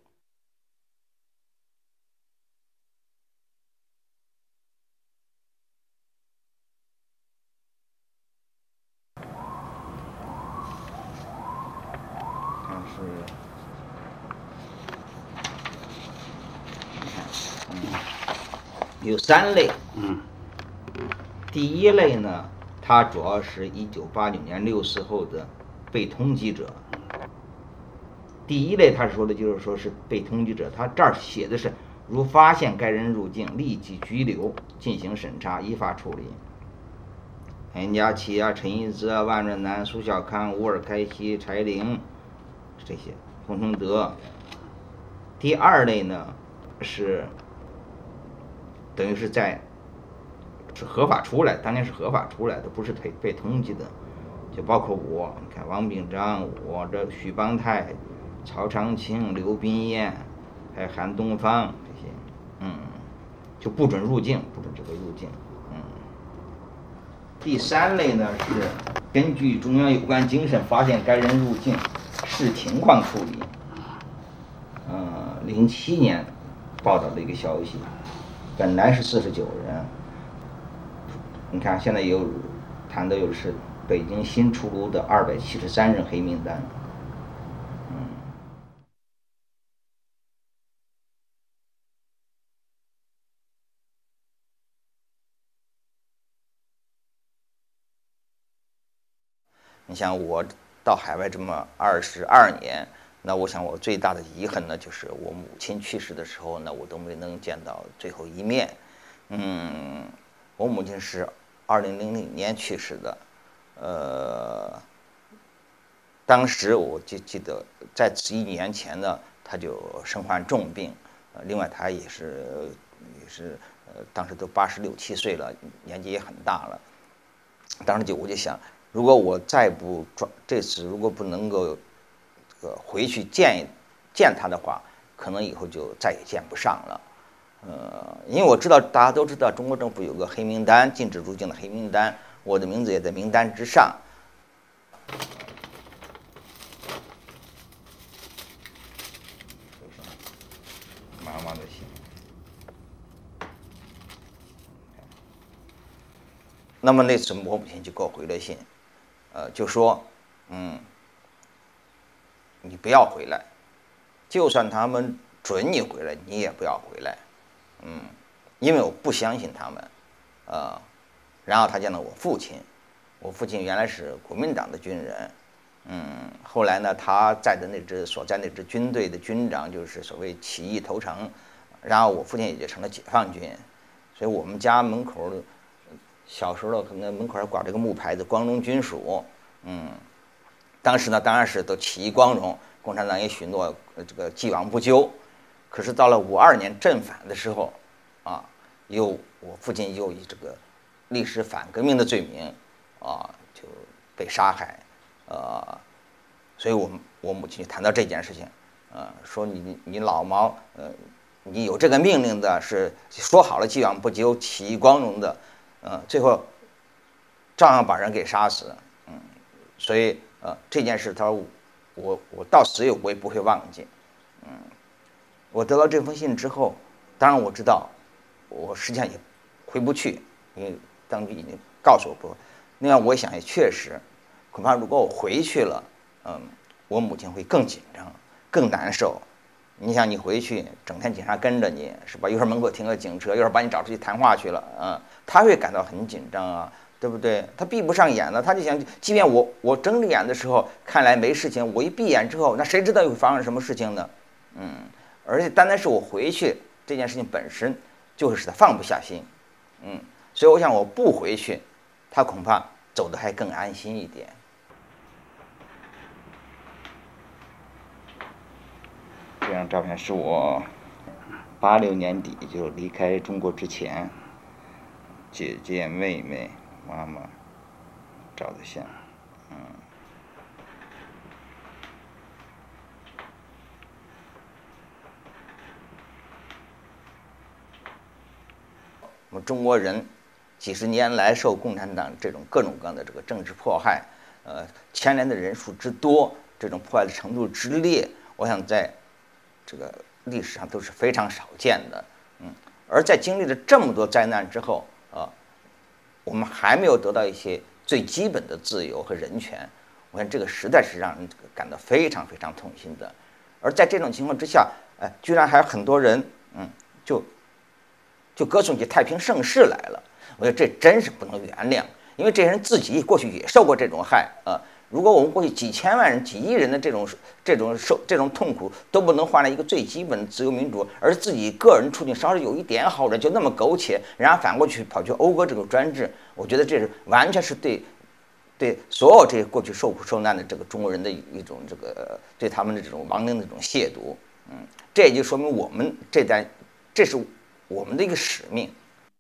有三类，嗯，第一类呢，它主要是一九八九年六四后的被通缉者。第一类他说的就是说是被通缉者，他这儿写的是如发现该人入境，立即拘留，进行审查，依法处理。严家琪啊、陈一泽、万润南、苏小康、乌尔开西、柴玲这些，洪承德。第二类呢是。等于是在是合法出来，当年是合法出来的，不是被被通缉的，就包括我，你看王炳章，我这许邦泰、曹长青、刘彬彦，还有韩东方这些，嗯，就不准入境，不准这个入境，嗯。第三类呢是根据中央有关精神发现该人入境，视情况处理。呃，零七年报道的一个消息。本来是四十九人，你看现在有谈的又是北京新出炉的二百七十三人黑名单，嗯。你像我到海外这么二十二年。那我想，我最大的遗憾呢，就是我母亲去世的时候呢，我都没能见到最后一面。嗯，我母亲是二零零零年去世的，呃，当时我就记得在此一年前呢，她就身患重病，呃，另外她也是也是呃，当时都八十六七岁了，年纪也很大了。当时就我就想，如果我再不抓这次，如果不能够。呃，回去见见他的话，可能以后就再也见不上了。呃，因为我知道大家都知道，中国政府有个黑名单，禁止入境的黑名单，我的名字也在名单之上。妈妈的信。那么那次我母亲就给我回了信，呃，就说，嗯。你不要回来，就算他们准你回来，你也不要回来，嗯，因为我不相信他们，呃，然后他见到我父亲，我父亲原来是国民党的军人，嗯，后来呢，他在的那支所在那支军队的军长就是所谓起义投诚，然后我父亲也就成了解放军，所以我们家门口小时候可能门口还挂着个木牌子“光荣军属”，嗯。当时呢，当然是都起义光荣，共产党也许诺这个既往不咎。可是到了五二年正反的时候，啊，又我父亲又以这个历史反革命的罪名，啊，就被杀害，呃，所以我我母亲就谈到这件事情，呃，说你你老毛，呃，你有这个命令的是说好了既往不咎、起义光荣的，呃，最后照样把人给杀死，嗯，所以呃，这件事他说我我到死也我也不会忘记。嗯，我得到这封信之后，当然我知道我实际上也回不去，因为当局已经告诉我不。另外我想也确实，恐怕如果我回去了，嗯，我母亲会更紧张，更难受。你想，你回去整天警察跟着你，是吧？一会儿门口停个警车，一会儿把你找出去谈话去了，啊、嗯，他会感到很紧张啊，对不对？他闭不上眼了，他就想，即便我我睁着眼的时候看来没事情，我一闭眼之后，那谁知道会发生什么事情呢？嗯，而且单单是我回去这件事情本身，就会使他放不下心，嗯，所以我想我不回去，他恐怕走得还更安心一点。这张照片是我八六年底就离开中国之前，姐姐、妹妹、妈妈照的相，嗯。我们中国人几十年来受共产党这种各种各样的这个政治迫害，呃，牵连的人数之多，这种迫害的程度之烈，我想在这个历史上都是非常少见的，嗯，而在经历了这么多灾难之后啊，我们还没有得到一些最基本的自由和人权，我想这个实在是让人感到非常非常痛心的。而在这种情况之下，哎，居然还有很多人，嗯，就就歌颂起太平盛世来了，我觉得这真是不能原谅，因为这些人自己过去也受过这种害啊。如果我们过去几千万人、几亿人的这种这种受这种痛苦都不能换来一个最基本的自由民主，而自己个人处境稍微有一点好的就那么苟且，然后反过去跑去讴歌这个专制，我觉得这是完全是对对所有这些过去受苦受难的这个中国人的一种这个对他们的这种亡灵的这种亵渎。嗯，这也就说明我们这代这是我们的一个使命。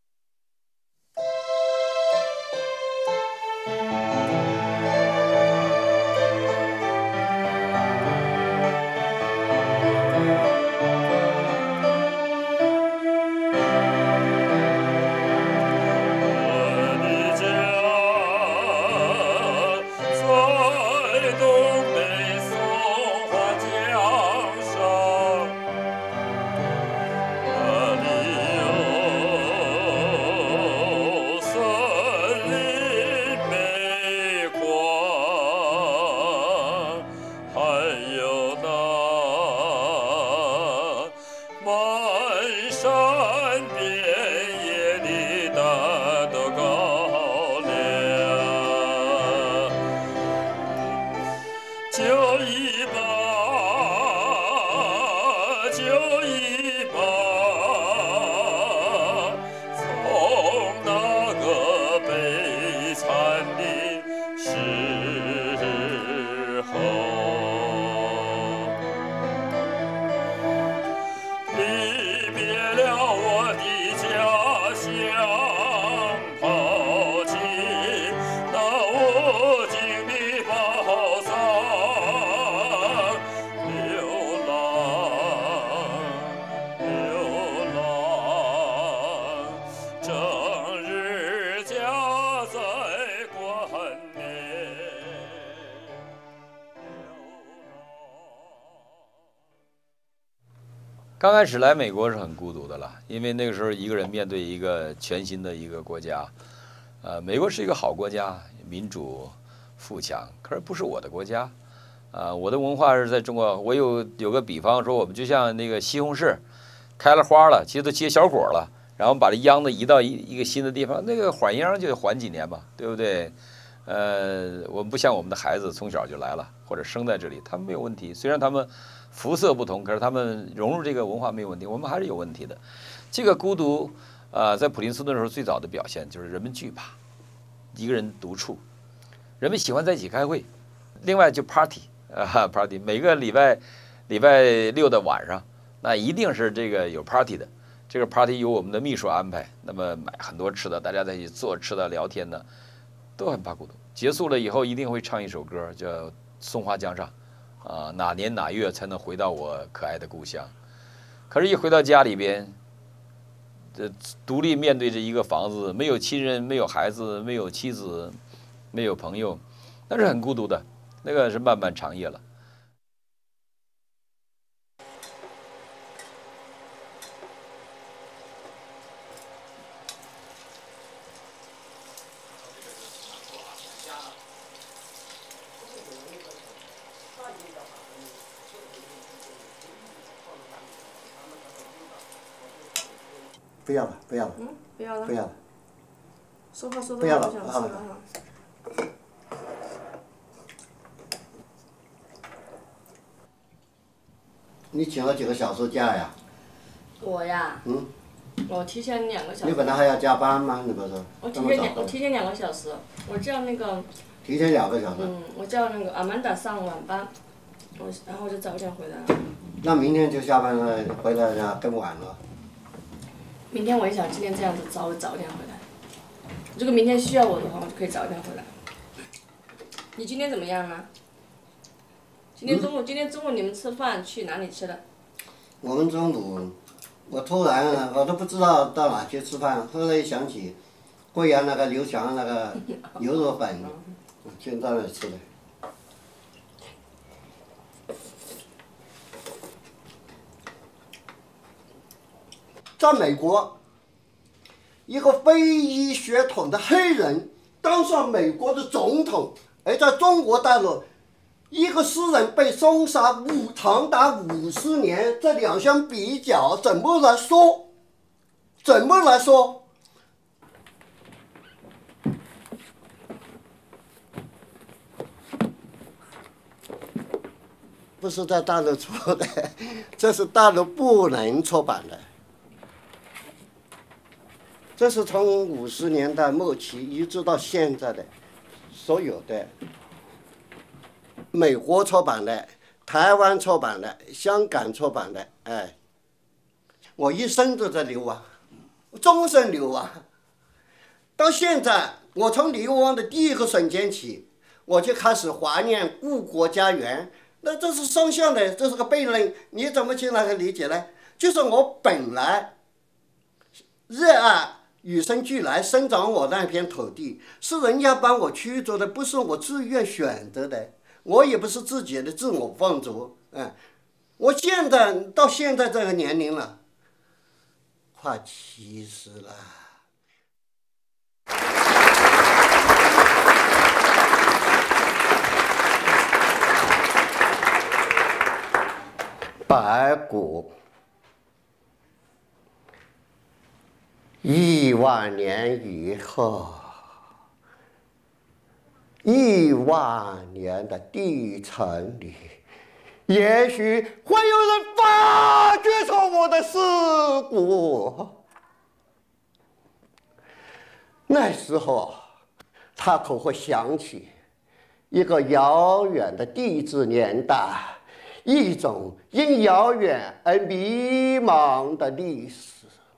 刚开始来美国是很孤独的了，因为那个时候一个人面对一个全新的一个国家，呃，美国是一个好国家，民主、富强，可是不是我的国家，啊、呃，我的文化是在中国。我有有个比方说，我们就像那个西红柿，开了花了，其实都结小果了，然后把这秧子移到一一个新的地方，那个缓秧就得缓几年吧，对不对？呃，我们不像我们的孩子从小就来了，或者生在这里，他们没有问题，虽然他们肤色不同，可是他们融入这个文化没有问题，我们还是有问题的。这个孤独，呃，在普林斯顿的时候最早的表现就是人们惧怕，一个人独处，人们喜欢在一起开会，另外就 party 啊 party， 每个礼拜礼拜六的晚上，那一定是这个有 party 的，这个 party 由我们的秘书安排，那么买很多吃的，大家在一起做吃的聊天的，都很怕孤独。结束了以后一定会唱一首歌，叫《松花江上》。啊，哪年哪月才能回到我可爱的故乡？可是，一回到家里边，这独立面对着一个房子，没有亲人，没有孩子，没有妻子，没有朋友，那是很孤独的。 那个是漫漫长夜了。 不要了，不要了。 嗯，不要了。 不要了。 说话说不要了， 的不想吃好了哈。 你请了几个小时假呀？ 我呀， 嗯， 我提前两个小时。 你本来还要加班吗？你不是？ 我这么早提前两，我提前两个小时，我叫那个。 提前两个小时。 嗯，我叫那个阿曼达上晚班，我然后我就早点回来了。 那明天就下班了，回来呀更晚了。 明天我也想今天这样子稍微早点回来，如果明天需要我的话，我就可以早点回来。你今天怎么样啊？今天中午，嗯、今天中午你们吃饭去哪里吃的？ 我们中午，我突然我都不知道到哪去吃饭，后来一想起，贵阳那个刘翔那个牛肉粉，就到那里吃的。在美国，一个非裔血统的黑人当上美国的总统，而在中国大陆，一个诗人被封杀五长达五十年，这两相比较，怎么来说？怎么来说？不是在大陆出的，这是大陆不能出版的。这是从五十年代末期一直到现在的所有的美国出版的、台湾出版的、香港出版的，哎，我一生都在流亡，终身流亡。到现在，我从流亡的第一个瞬间起，我就开始怀念故国家园。那这是双向的，这是个悖论，你怎么去那个理解呢？就是我本来热爱与生俱来生长我那片土地，是人家帮我驱逐的，不是我自愿选择的，我也不是自己的自我放逐。嗯，我现在到现在这个年龄了，快七十了。白骨亿万年以后，亿万年的地层里，也许会有人发掘出我的尸骨。那时候，他可会想起一个遥远的地质年代，一种因遥远而迷茫的历史。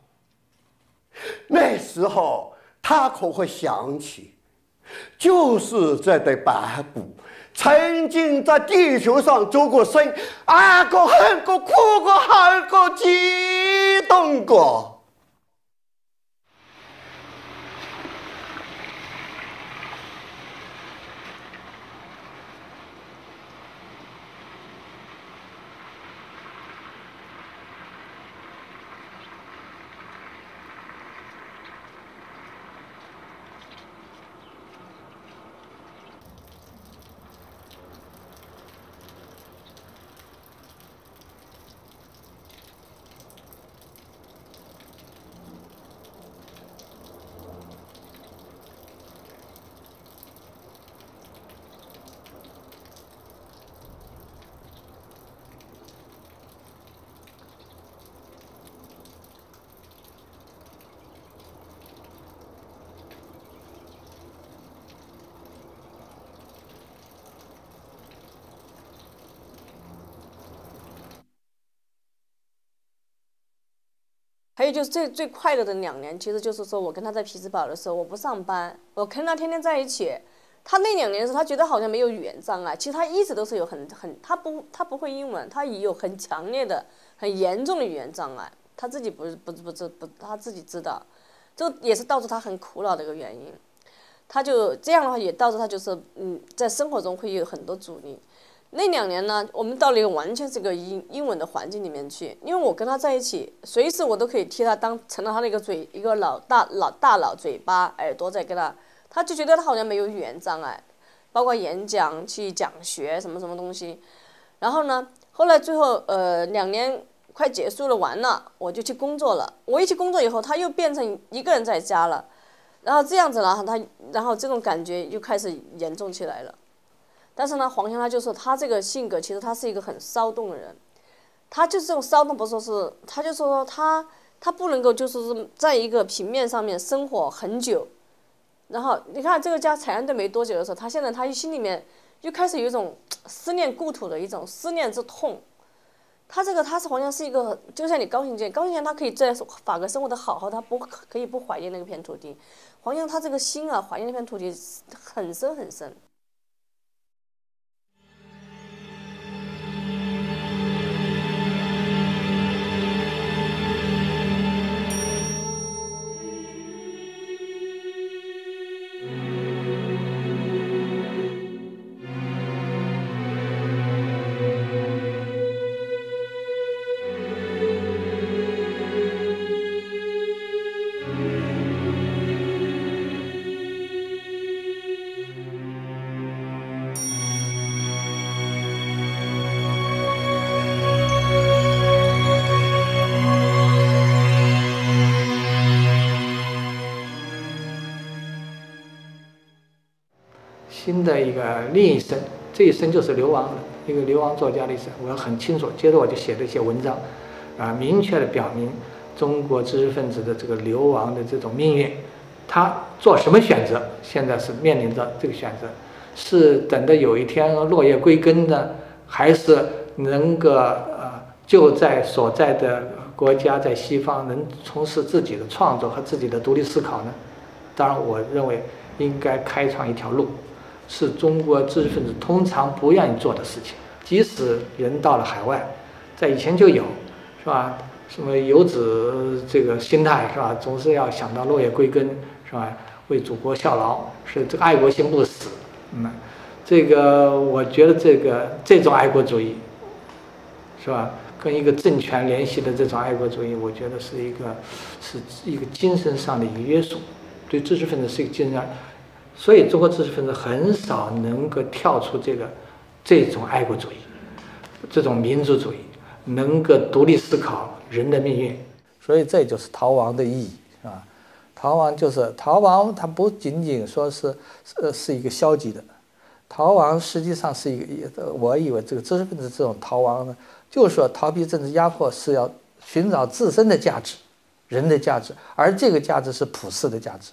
那时候，他可会想起，就是这对白骨曾经在地球上走过生，爱过、恨过、哭过、喊过、激动过。 还有就是最最快乐的两年，其实就是说我跟他在匹兹堡的时候，我不上班，我跟他天天在一起。他那两年的时候，他觉得好像没有语言障碍，其实他一直都是有很很，他不他不会英文，他也有很强烈的、很严重的语言障碍，他自己不不不不不，他自己知道，这也是导致他很苦恼的一个原因。 他就这样的话也导致他就是嗯，在生活中会有很多阻力。那两年呢，我们到了一个完全是个英英文的环境里面去，因为我跟他在一起，随时我都可以替他当成了他的一个嘴一个脑大脑大脑嘴巴耳朵在跟他，他就觉得他好像没有语言障碍，包括演讲去讲学什么什么东西。然后呢，后来最后呃两年快结束了完了，我就去工作了。我一去工作以后，他又变成一个人在家了，然后这样子呢，他然后这种感觉又开始严重起来了。但是呢，黄香他就说他这个性格其实他是一个很骚动的人，他就是这种骚动，不说是，他就说他他不能够就是是在一个平面上面生活很久。然后你看这个家才认没多久的时候，他现在他心里面又开始有一种思念故土的一种思念之痛。他这个他是好像是一个，就像你高行健，高行健他可以在法国生活的好好，他不可以不怀念那片土地。黄香他这个心啊，怀念那片土地很深很深。 新的一个另一生，这一生就是流亡的一个流亡作家的一生，我很清楚。接着我就写了一些文章，啊，明确的表明中国知识分子的这个流亡的这种命运，他做什么选择，现在是面临着这个选择，是等着有一天落叶归根呢，还是能够呃就在所在的国家在西方能从事自己的创作和自己的独立思考呢？当然，我认为应该开创一条路。是中国知识分子通常不愿意做的事情，即使人到了海外，在以前就有，是吧？什么游子这个心态是吧？总是要想到落叶归根，是吧？为祖国效劳，是这个爱国心不死。嗯，这个我觉得这个这种爱国主义，是吧？跟一个政权联系的这种爱国主义，我觉得是一个是一个精神上的一个约束，对知识分子是一个精神上。所以，中国知识分子很少能够跳出这个这种爱国主义、这种民族主义，能够独立思考人的命运。所以，这就是逃亡的意义，是吧？逃亡就是逃亡，它不仅仅说是呃是一个消极的，逃亡实际上是一个，我以为这个知识分子这种逃亡呢，就是说逃避政治压迫是要寻找自身的价值、人的价值，而这个价值是普世的价值。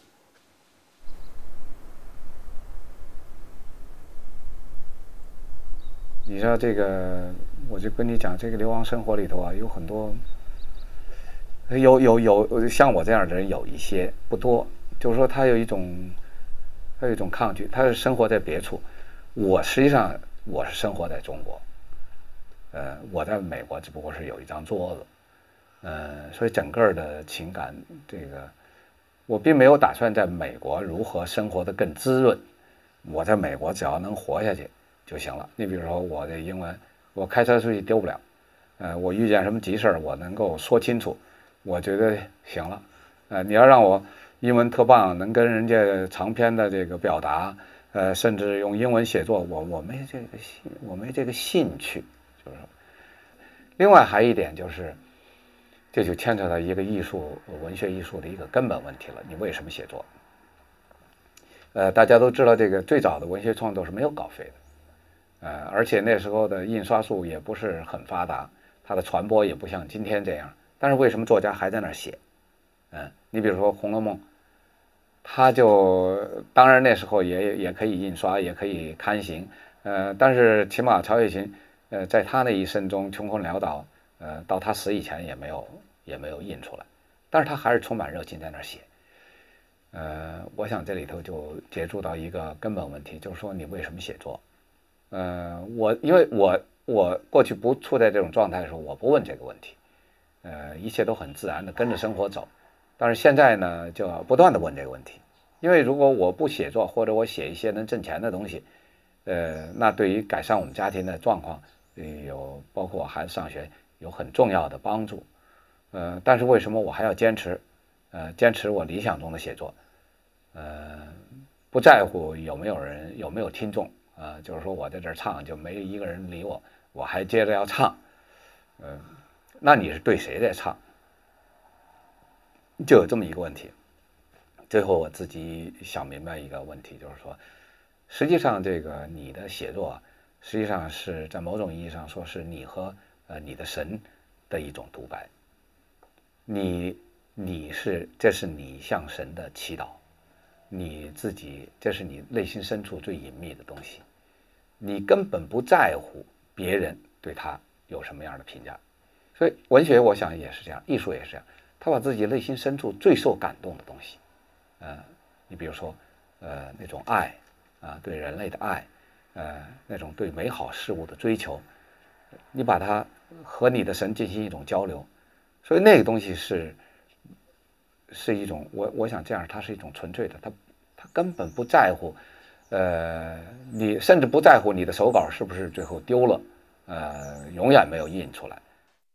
你知道这个，我就跟你讲，这个流亡生活里头啊，有很多，有有有像我这样的人有一些，不多，就是说他有一种，他有一种抗拒，他是生活在别处。我实际上我是生活在中国，呃，我在美国只不过是有一张桌子，呃，所以整个的情感，这个我并没有打算在美国如何生活得更滋润。我在美国只要能活下去就行了。你比如说我的英文，我开车出去丢不了，呃，我遇见什么急事儿，我能够说清楚，我觉得行了。呃，你要让我英文特棒，能跟人家长篇的这个表达，呃，甚至用英文写作，我我没这个兴，我没这个兴趣，就是说。另外还有一点就是，这就牵扯到一个艺术、文学艺术的一个根本问题了：你为什么写作？呃，大家都知道，这个最早的文学创作是没有稿费的。呃，而且那时候的印刷术也不是很发达，它的传播也不像今天这样。但是为什么作家还在那儿写？嗯、呃，你比如说《红楼梦》，它就当然那时候也也可以印刷，也可以刊行，呃，但是起码曹雪芹，呃，在他那一生中穷困潦倒，呃，到他死以前也没有也没有印出来，但是他还是充满热情在那儿写。呃，我想这里头就接触到一个根本问题，就是说你为什么写作？呃，我因为我我过去不处在这种状态的时候，我不问这个问题，呃，一切都很自然的跟着生活走。但是现在呢，就要不断的问这个问题， 因为如果我不写作，或者我写一些能挣钱的东西，呃，那对于改善我们家庭的状况，呃、有包括我孩子上学有很重要的帮助。呃，但是为什么我还要坚持？呃，坚持我理想中的写作，呃，不在乎有没有人有没有听众啊、呃，就是说我在这儿唱就没一个人理我，我还接着要唱，嗯、呃，那你是对谁在唱？就有这么一个问题。最后我自己想明白一个问题，就是说，实际上这个你的写作，实际上是在某种意义上说是你和呃你的神的一种独白。你你是这是你向神的祈祷，你自己这是你内心深处最隐秘的东西，你根本不在乎别人对他有什么样的评价。所以文学我想也是这样，艺术也是这样，他把自己内心深处最受感动的东西，呃，你比如说呃那种爱啊、呃，对人类的爱，呃那种对美好事物的追求，你把它和你的神进行一种交流。所以那个东西是是一种，我我想这样，它是一种纯粹的，它它根本不在乎，呃，你甚至不在乎你的手稿是不是最后丢了，呃，永远没有印出来。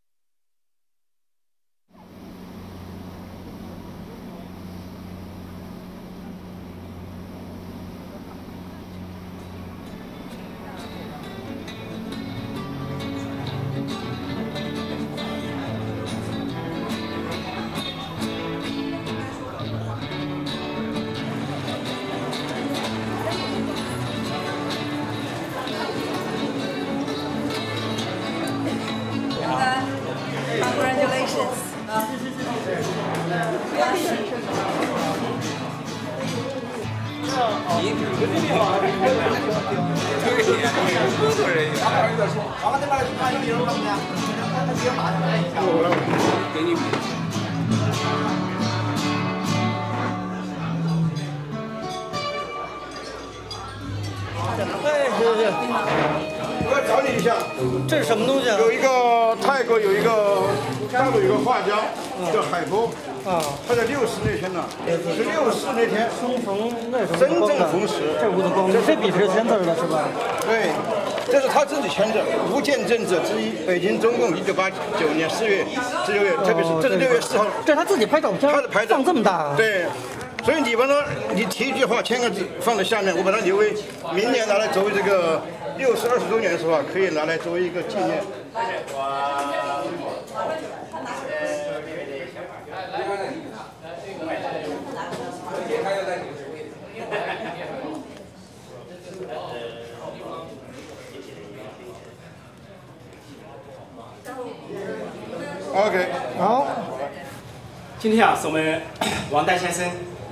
我要找你一下， 这是什么东西啊？ 有一个泰国有一个大陆有个画家叫海波啊，他在六四那天呢，是六四那天生逢那什么真正逢时， 这吴德光，这笔是签字的是吧？ 对，这是他自己签的，无见证者之一，北京中共一九八九年四月十六月，特别是这是六月四号， 这是他自己拍照片， 他的拍照放这么大， 对。所以你把它，你提一句话，签个字放在下面，我把它留为明年拿来作为这个六十二十周年的时候啊，可以拿来作为一个纪念。OK， 好。 今天啊，是我们王丹先生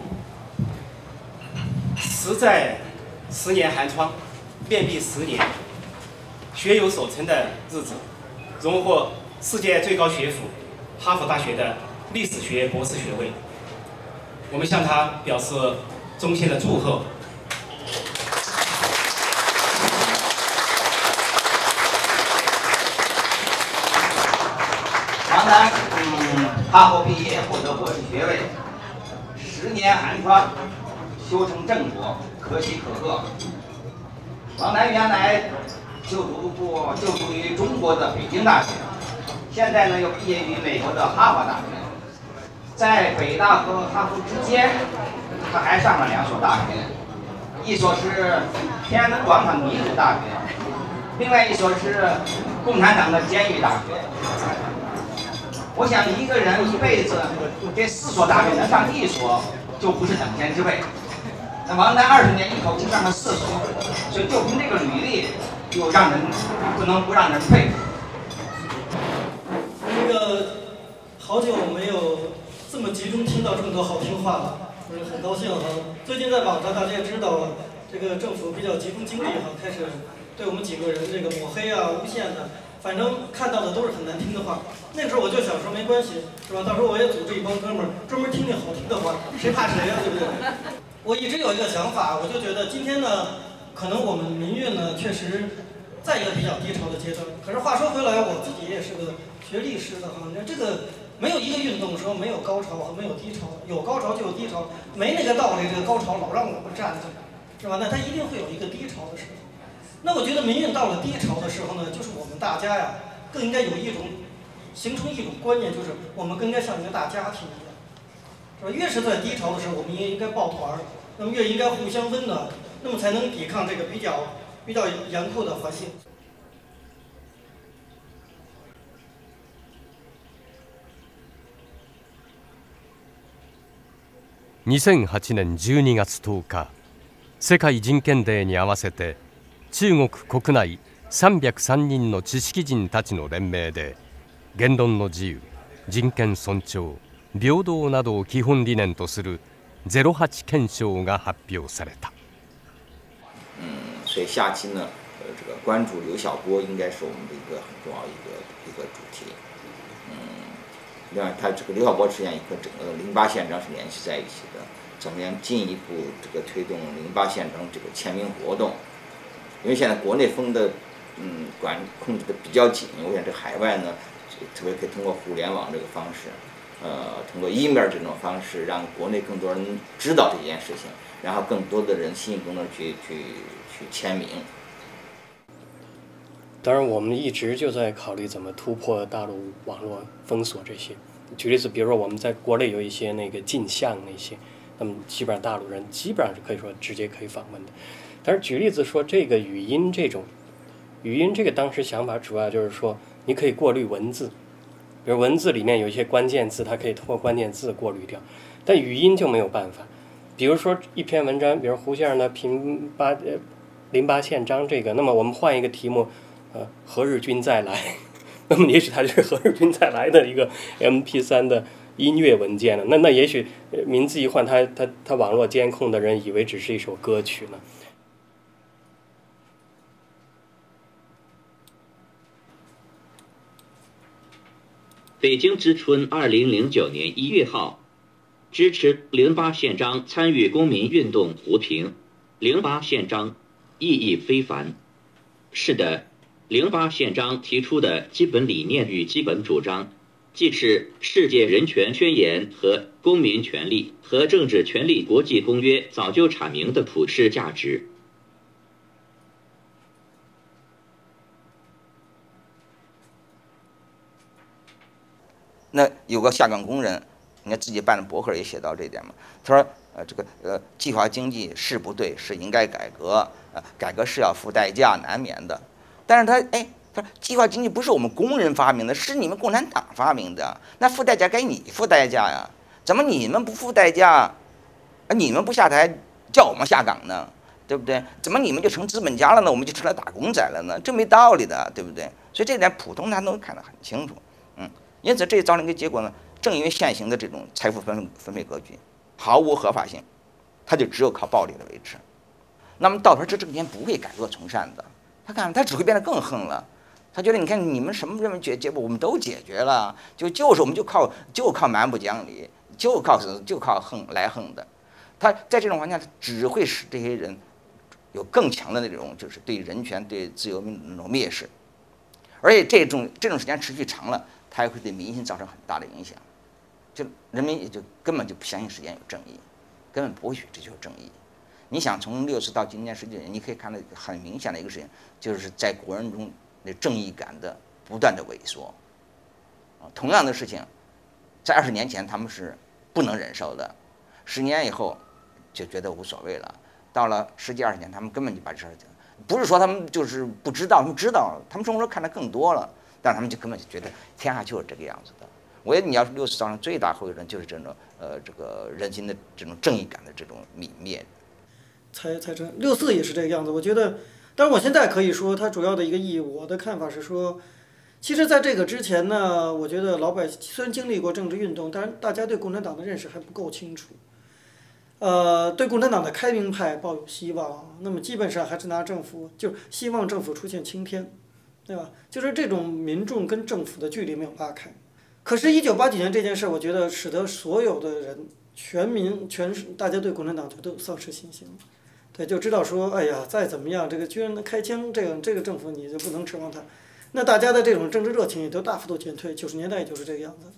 实在十年寒窗，面壁十年，学有所成的日子，荣获世界最高学府哈佛大学的历史学博士学位。我们向他表示衷心的祝贺。 王丹，嗯，哈佛毕业，获得博士学位，十年寒窗，修成正果，可喜可贺。王丹原来就读过就读于中国的北京大学，现在呢又毕业于美国的哈佛大学，在北大和哈佛之间，他还上了两所大学，一所是天安门广场民主大学，另外一所是共产党的监狱大学。我想一个人一辈子这四所大学能上一所，就不是等闲之辈。那王丹二十年一口气上了四所，所以就凭这个履历，就让人不能不让人佩服。 那个好久没有这么集中听到这么多好听话了，就是很高兴哈。最近在网上大家也知道，这个政府比较集中精力哈，开始对我们几个人这个抹黑啊、诬陷的。反正看到的都是很难听的话，那个时候我就想说没关系，是吧？到时候我也组织一帮哥们儿专门听听好听的话，谁怕谁呀、啊，对不对？我一直有一个想法，我就觉得今天呢，可能我们民运呢确实在一个比较低潮的阶段。可是话说回来，我自己也是个学历史的哈，那这个没有一个运动说没有高潮和没有低潮的，有高潮就有低潮，没那个道理。这个高潮老让我们站着，是吧？那它一定会有一个低潮的时候。那我觉得民运到了低潮的时候呢，就是我们大家呀，更应该有一种形成一种观念，就是我们更应该像一个大家庭一样，是吧？越是在低潮的时候，我们也应该抱团儿，那么越应该互相温暖，那么才能抵抗这个比较比较严酷的环境。 にせんはちねんじゅうにがつとおか、世界人権デーに合わせて中国国内さんびゃくさんにんの知識人たちの連盟で言論の自由、人権尊重、平等などを基本理念とするゼロはち憲章が発表された。 嗯，所以下期呢，呃，这个关注刘晓波应该是我们的一个很重要一个一个主题。嗯，另外，他这个刘晓波实际上也和整个零八宪章是联系在一起的。怎么样进一步这个推动零八宪章这个签名活动？因为现在国内封的，嗯，管控制的比较紧，我想这海外呢，特别可以通过互联网这个方式，呃，通过 email 这种方式，让国内更多人知道这件事情，然后更多的人吸引更多人去去去签名。 当然，我们一直就在考虑怎么突破大陆网络封锁这些。举例子，比如说我们在国内有一些那个镜像那些。那么基本上大陆人基本上是可以说直接可以访问的，但是举例子说这个语音这种，语音这个当时想法主要就是说你可以过滤文字，比如文字里面有一些关键字，它可以通过关键字过滤掉，但语音就没有办法。比如说一篇文章，比如胡先生的评八呃零八宪章这个，那么我们换一个题目，呃何日君再来，那么也许它就是何日君再来的一个 M P 三 的。音乐文件了，那那也许名字一换，他他他网络监控的人以为只是一首歌曲呢。 北京之春二零零九年一月号，支持零八宪章参与公民运动胡平，零八宪章意义非凡。是的，零八宪章提出的基本理念与基本主张。既是世界人权宣言和公民权利和政治权利国际公约早就阐明的普世价值。 那有个下岗工人，人家自己办的博客也写到这一点嘛。他说，呃，这个呃，计划经济是不对，是应该改革，呃，改革是要付代价，难免的。但是他哎。他说：“计划经济不是我们工人发明的，是你们共产党发明的。那付代价该你付代价呀？怎么你们不付代价？啊，你们不下台，叫我们下岗呢？对不对？怎么你们就成资本家了呢？我们就成了打工仔了呢？这没道理的，对不对？所以这点普通他都看得很清楚。嗯，因此这造成一个结果呢，正因为现行的这种财富分分配格局毫无合法性，他就只有靠暴力来维持。那么到头这挣钱不会改恶从善的，他看他只会变得更横了。”他觉得，你看你们什么认为解结果我们都解决了，就就是我们就靠就靠蛮不讲理，就靠就靠横来横的。他在这种环境下，只会使这些人有更强的那种就是对人权、对自由民主的那种蔑视，而且这种这种时间持续长了，它也会对民心造成很大的影响。就人民也就根本就不相信世间有正义，根本不会去追求正义。你想从六四到今天十几年，你可以看到很明显的一个事情，就是在国人中。那正义感的不断的萎缩，啊，同样的事情，在二十年前他们是不能忍受的，十年以后就觉得无所谓了。到了十几二十年，他们根本就把这事儿，不是说他们就是不知道，他们知道了，他们生活中看得更多了，但他们就根本就觉得天下就是这个样子的。我觉得你要是六四造成最大后遗症，就是这种呃这个人心的这种正义感的这种泯灭。 才才真六四也是这个样子，我觉得。但是我现在可以说，它主要的一个意义，我的看法是说，其实在这个之前呢，我觉得老百姓虽然经历过政治运动，但是大家对共产党的认识还不够清楚，呃，对共产党的开明派抱有希望，那么基本上还是拿政府，就希望政府出现青天，对吧？就是这种民众跟政府的距离没有拉开。可是，一九八九年这件事，我觉得使得所有的人，全民全大家对共产党就都丧失信心了。对，就知道说，哎呀，再怎么样，这个居然能开枪，这个这个政府你就不能指望他。那大家的这种政治热情也都大幅度减退，九十年代也就是这个样子。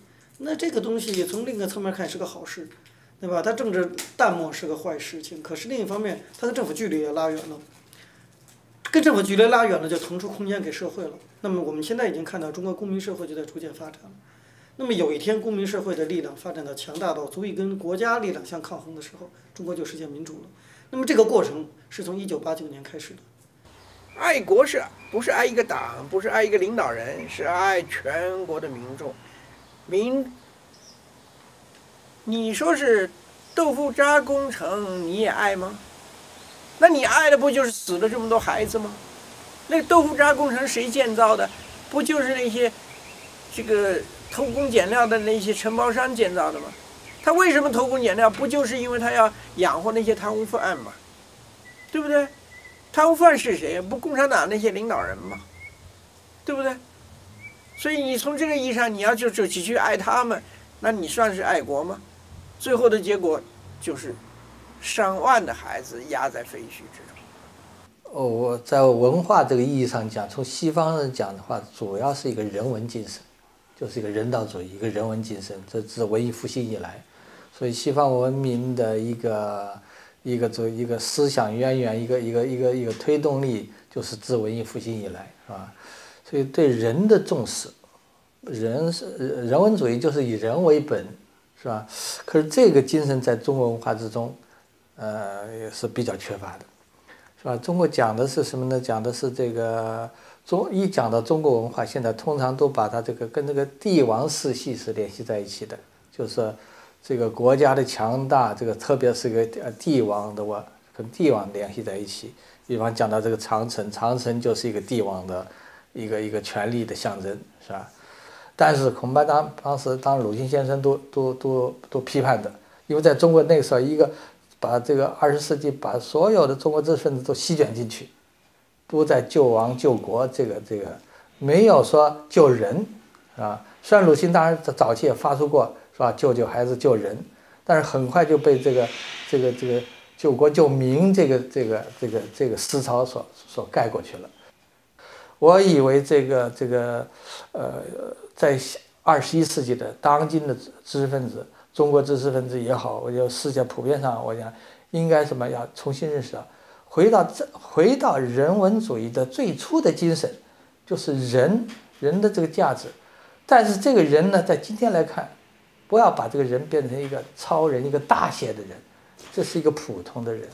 那这个东西从另一个侧面看是个好事，对吧？它政治淡漠是个坏事情，可是另一方面，它跟政府距离也拉远了，跟政府距离拉远了，就腾出空间给社会了。那么我们现在已经看到，中国公民社会就在逐渐发展了。那么有一天，公民社会的力量发展到强大到足以跟国家力量相抗衡的时候，中国就实现民主了。那么这个过程是从一九八九年开始的。 爱国是不是爱一个党，不是爱一个领导人，是爱全国的民众。民，你说是豆腐渣工程，你也爱吗？那你爱的不就是死了这么多孩子吗？那个豆腐渣工程谁建造的？不就是那些这个偷工减料的那些承包商建造的吗？他为什么偷工减料？不就是因为他要养活那些贪污犯吗？对不对？贪污犯是谁？不共产党那些领导人吗？对不对？所以你从这个意义上，你要就就去去爱他们，那你算是爱国吗？最后的结果就是上万的孩子压在废墟之中。 哦，我在文化这个意义上讲，从西方人讲的话，主要是一个人文精神，就是一个人道主义，一个人文精神。这自文艺复兴以来，所以西方文明的一个一个这一个思想渊源，一个一个一个一个推动力，就是自文艺复兴以来，是吧？所以对人的重视，人是人文主义，就是以人为本，是吧？可是这个精神在中国文化之中，呃，也是比较缺乏的，是吧？中国讲的是什么呢？讲的是这个中一讲到中国文化，现在通常都把它这个跟这个帝王世系是联系在一起的，就是这个国家的强大，这个特别是个呃帝王的话，跟帝王联系在一起。比方讲到这个长城，长城就是一个帝王的一个一个权力的象征，是吧？但是恐怕当当时当鲁迅先生都都都都批判的，因为在中国那个时候，一个把这个二十世纪把所有的中国知识分子都席卷进去，都在救亡救国，这个这个没有说救人，啊，虽然鲁迅当然早期也发出过是吧，救救孩子救人，但是很快就被这个这个这个救国救民这个这个这个这个思潮所所盖过去了。我以为这个这个呃，在二十一世纪的当今的知识分子，中国知识分子也好，我就世界普遍上，我想应该什么要重新认识到，回到这回到人文主义的最初的精神，就是人人的这个价值。但是这个人呢，在今天来看，不要把这个人变成一个超人，一个大写的人，这是一个普通的人。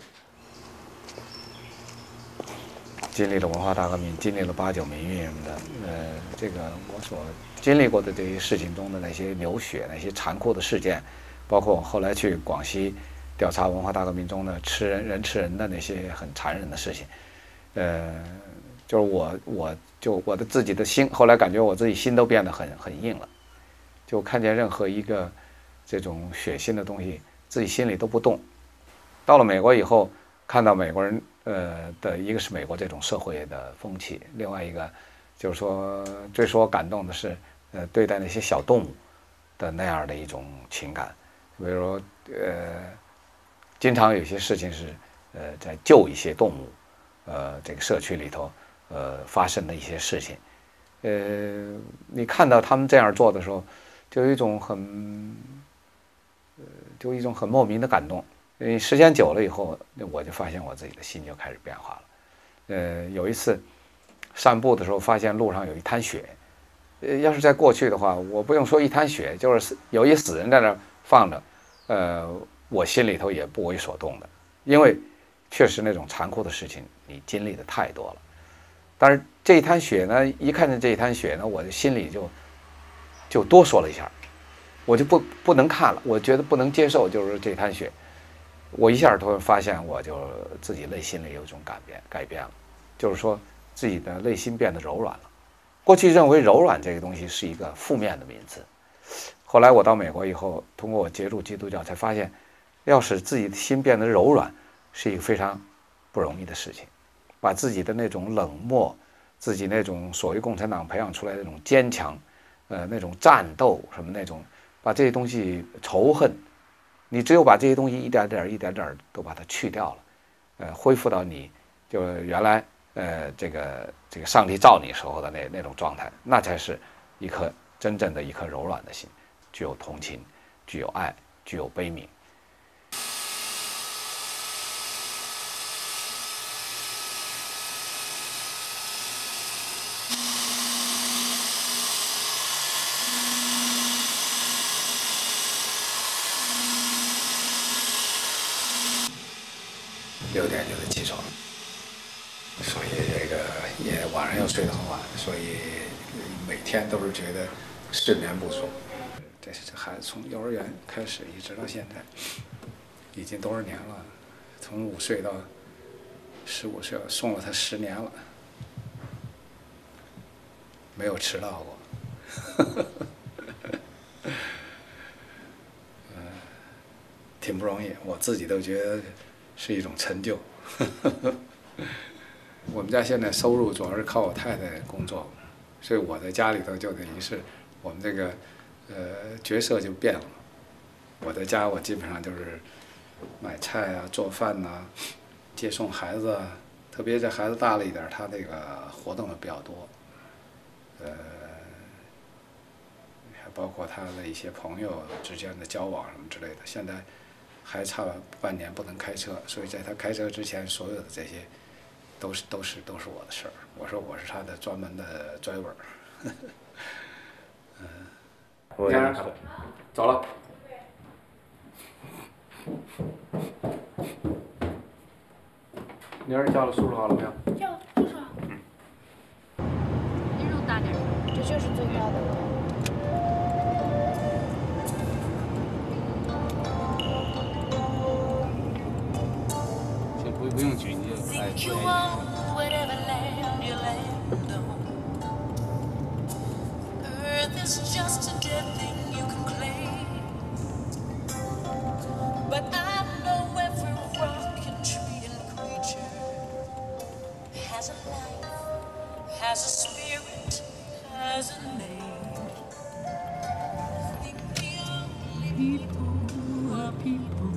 经历了文化大革命，经历了八九民运的，呃，这个我所经历过的这些事情中的那些流血、那些残酷的事件，包括我后来去广西调查文化大革命中的吃人人吃人的那些很残忍的事情，呃，就是我我就我的自己的心，后来感觉我自己心都变得很很硬了，就看见任何一个这种血腥的东西，自己心里都不动。到了美国以后，看到美国人。呃的一个是美国这种社会的风气，另外一个就是说最使我感动的是，呃，对待那些小动物的那样的一种情感，比如说呃，经常有些事情是呃在救一些动物，呃，这个社区里头呃发生的一些事情，呃，你看到他们这样做的时候，就有一种很，呃，就一种很莫名的感动。因为时间久了以后，我就发现我自己的心就开始变化了。呃，有一次散步的时候，发现路上有一滩血。呃，要是在过去的话，我不用说一滩血，就是有一死人在那儿放着，呃，我心里头也不为所动的，因为确实那种残酷的事情你经历的太多了。但是这一滩血呢，一看见这一滩血呢，我的心里就就哆嗦了一下，我就不不能看了，我觉得不能接受，就是这滩血。我一下突然发现，我就自己内心里有一种改变，改变了，就是说自己的内心变得柔软了。过去认为柔软这个东西是一个负面的名词，后来我到美国以后，通过我接触基督教，才发现，要使自己的心变得柔软，是一个非常不容易的事情。把自己的那种冷漠，自己那种所谓共产党培养出来的那种坚强，呃，那种战斗什么那种，把这些东西仇恨。你只有把这些东西一点点、一点点都把它去掉了，呃，恢复到你就原来呃这个这个上帝造你时候的那那种状态，那才是一颗真正的一颗柔软的心。 具有同情，具有爱，具有悲悯。六点就得起床，所以这个也晚上又睡得很晚，所以每天都是觉得睡眠不足。这是这孩子从幼儿园开始一直到现在，已经多少年了？从五岁到十五岁，送了他十年了，没有迟到过。嗯，挺不容易，我自己都觉得是一种成就。我们家现在收入主要是靠我太太工作，所以我在家里头就等于是我们这个呃角色就变了。我在家我基本上就是买菜啊、做饭呐、啊、接送孩子啊，特别这孩子大了一点，他那个活动的比较多，呃，还包括他的一些朋友之间的交往什么之类的。现在还差半年不能开车，所以在他开车之前，所有的这些都是都是都是我的事儿。我说我是他的专门的 driver。嗯，我家人走，走了。你儿子叫了叔叔好了没有？ 叫了，叔叔。嗯。那肉大点，这就是最大的了。 先不不用举，你就哎坐 Has a spirit, has a name. I think the only people are people.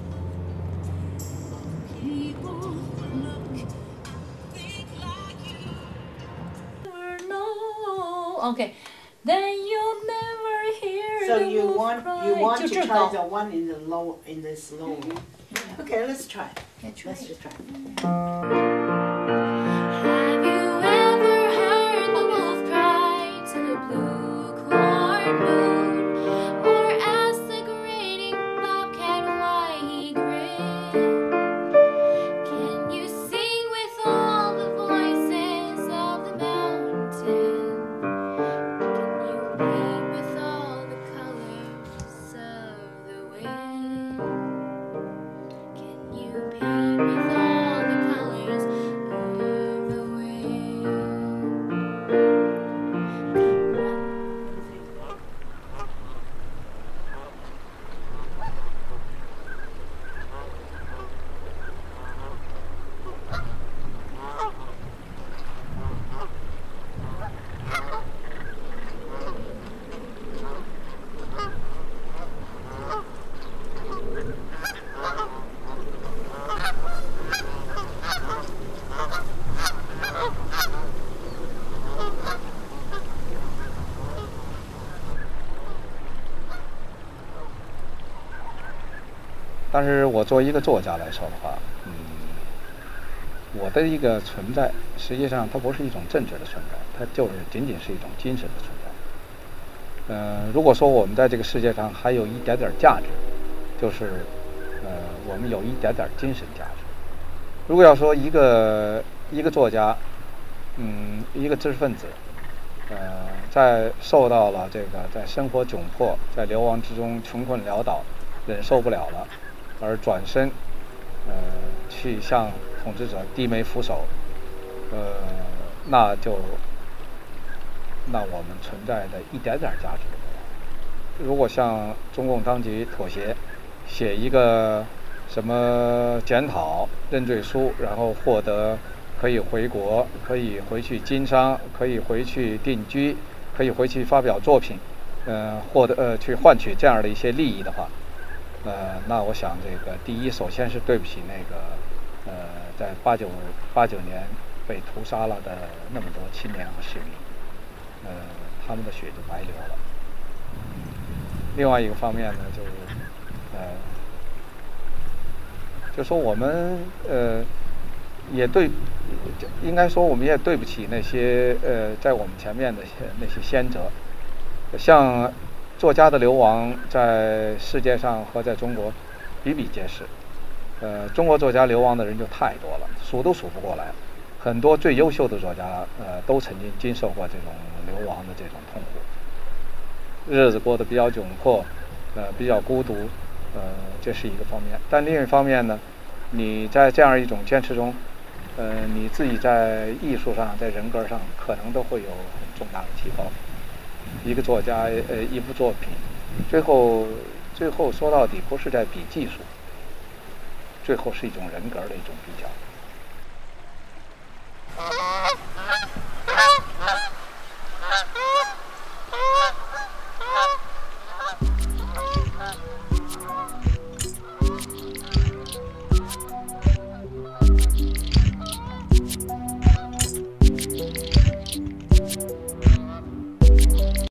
People who look and think like you. Never know. Okay, then you'll never hear So the you wolf want cry. you want 就 to 这 try 高 the one in the low in this low one. Okay, let's try. Yeah, try Let's it. just try. Have you ever heard the wolf cry to the blue corn moon, or asked the grinning bobcat why he grinned? Can you sing with all the voices of the mountain? Can you paint with all the colors of the wind? Can you paint with all the colors of the wind? 但是我作为一个作家来说的话，嗯，我的一个存在，实际上它不是一种政治的存在，它就是仅仅是一种精神的存在。呃，如果说我们在这个世界上还有一点点价值，就是呃，我们有一点点精神价值。如果要说一个一个作家，嗯，一个知识分子，呃，在受到了这个在生活窘迫，在流亡之中穷困潦倒，忍受不了了，而转身，呃，去向统治者低眉俯首，呃，那就，那我们存在的一点点价值都没有。如果向中共当局妥协，写一个什么检讨认罪书，然后获得可以回国，可以回去经商，可以回去定居，可以回去发表作品，呃，获得呃去换取这样的一些利益的话，呃，那我想这个第一，首先是对不起那个呃在八九八九年被屠杀了的那么多青年和市民，呃，他们的血就白流了。 另外一个方面呢，就是呃，就说我们呃也对，应该说我们也对不起那些呃在我们前面的那些先哲，像作家的流亡在世界上和在中国比比皆是。呃，中国作家流亡的人就太多了，数都数不过来。很多最优秀的作家，呃，都曾经经受过这种流亡的这种痛苦，日子过得比较窘迫，呃，比较孤独，呃，这是一个方面。但另一方面呢，你在这样一种坚持中，呃，你自己在艺术上、在人格上，可能都会有很重大的提高。一个作家，呃，一部作品，最后最后说到底不是在比技术，最后是一种人格的一种比较。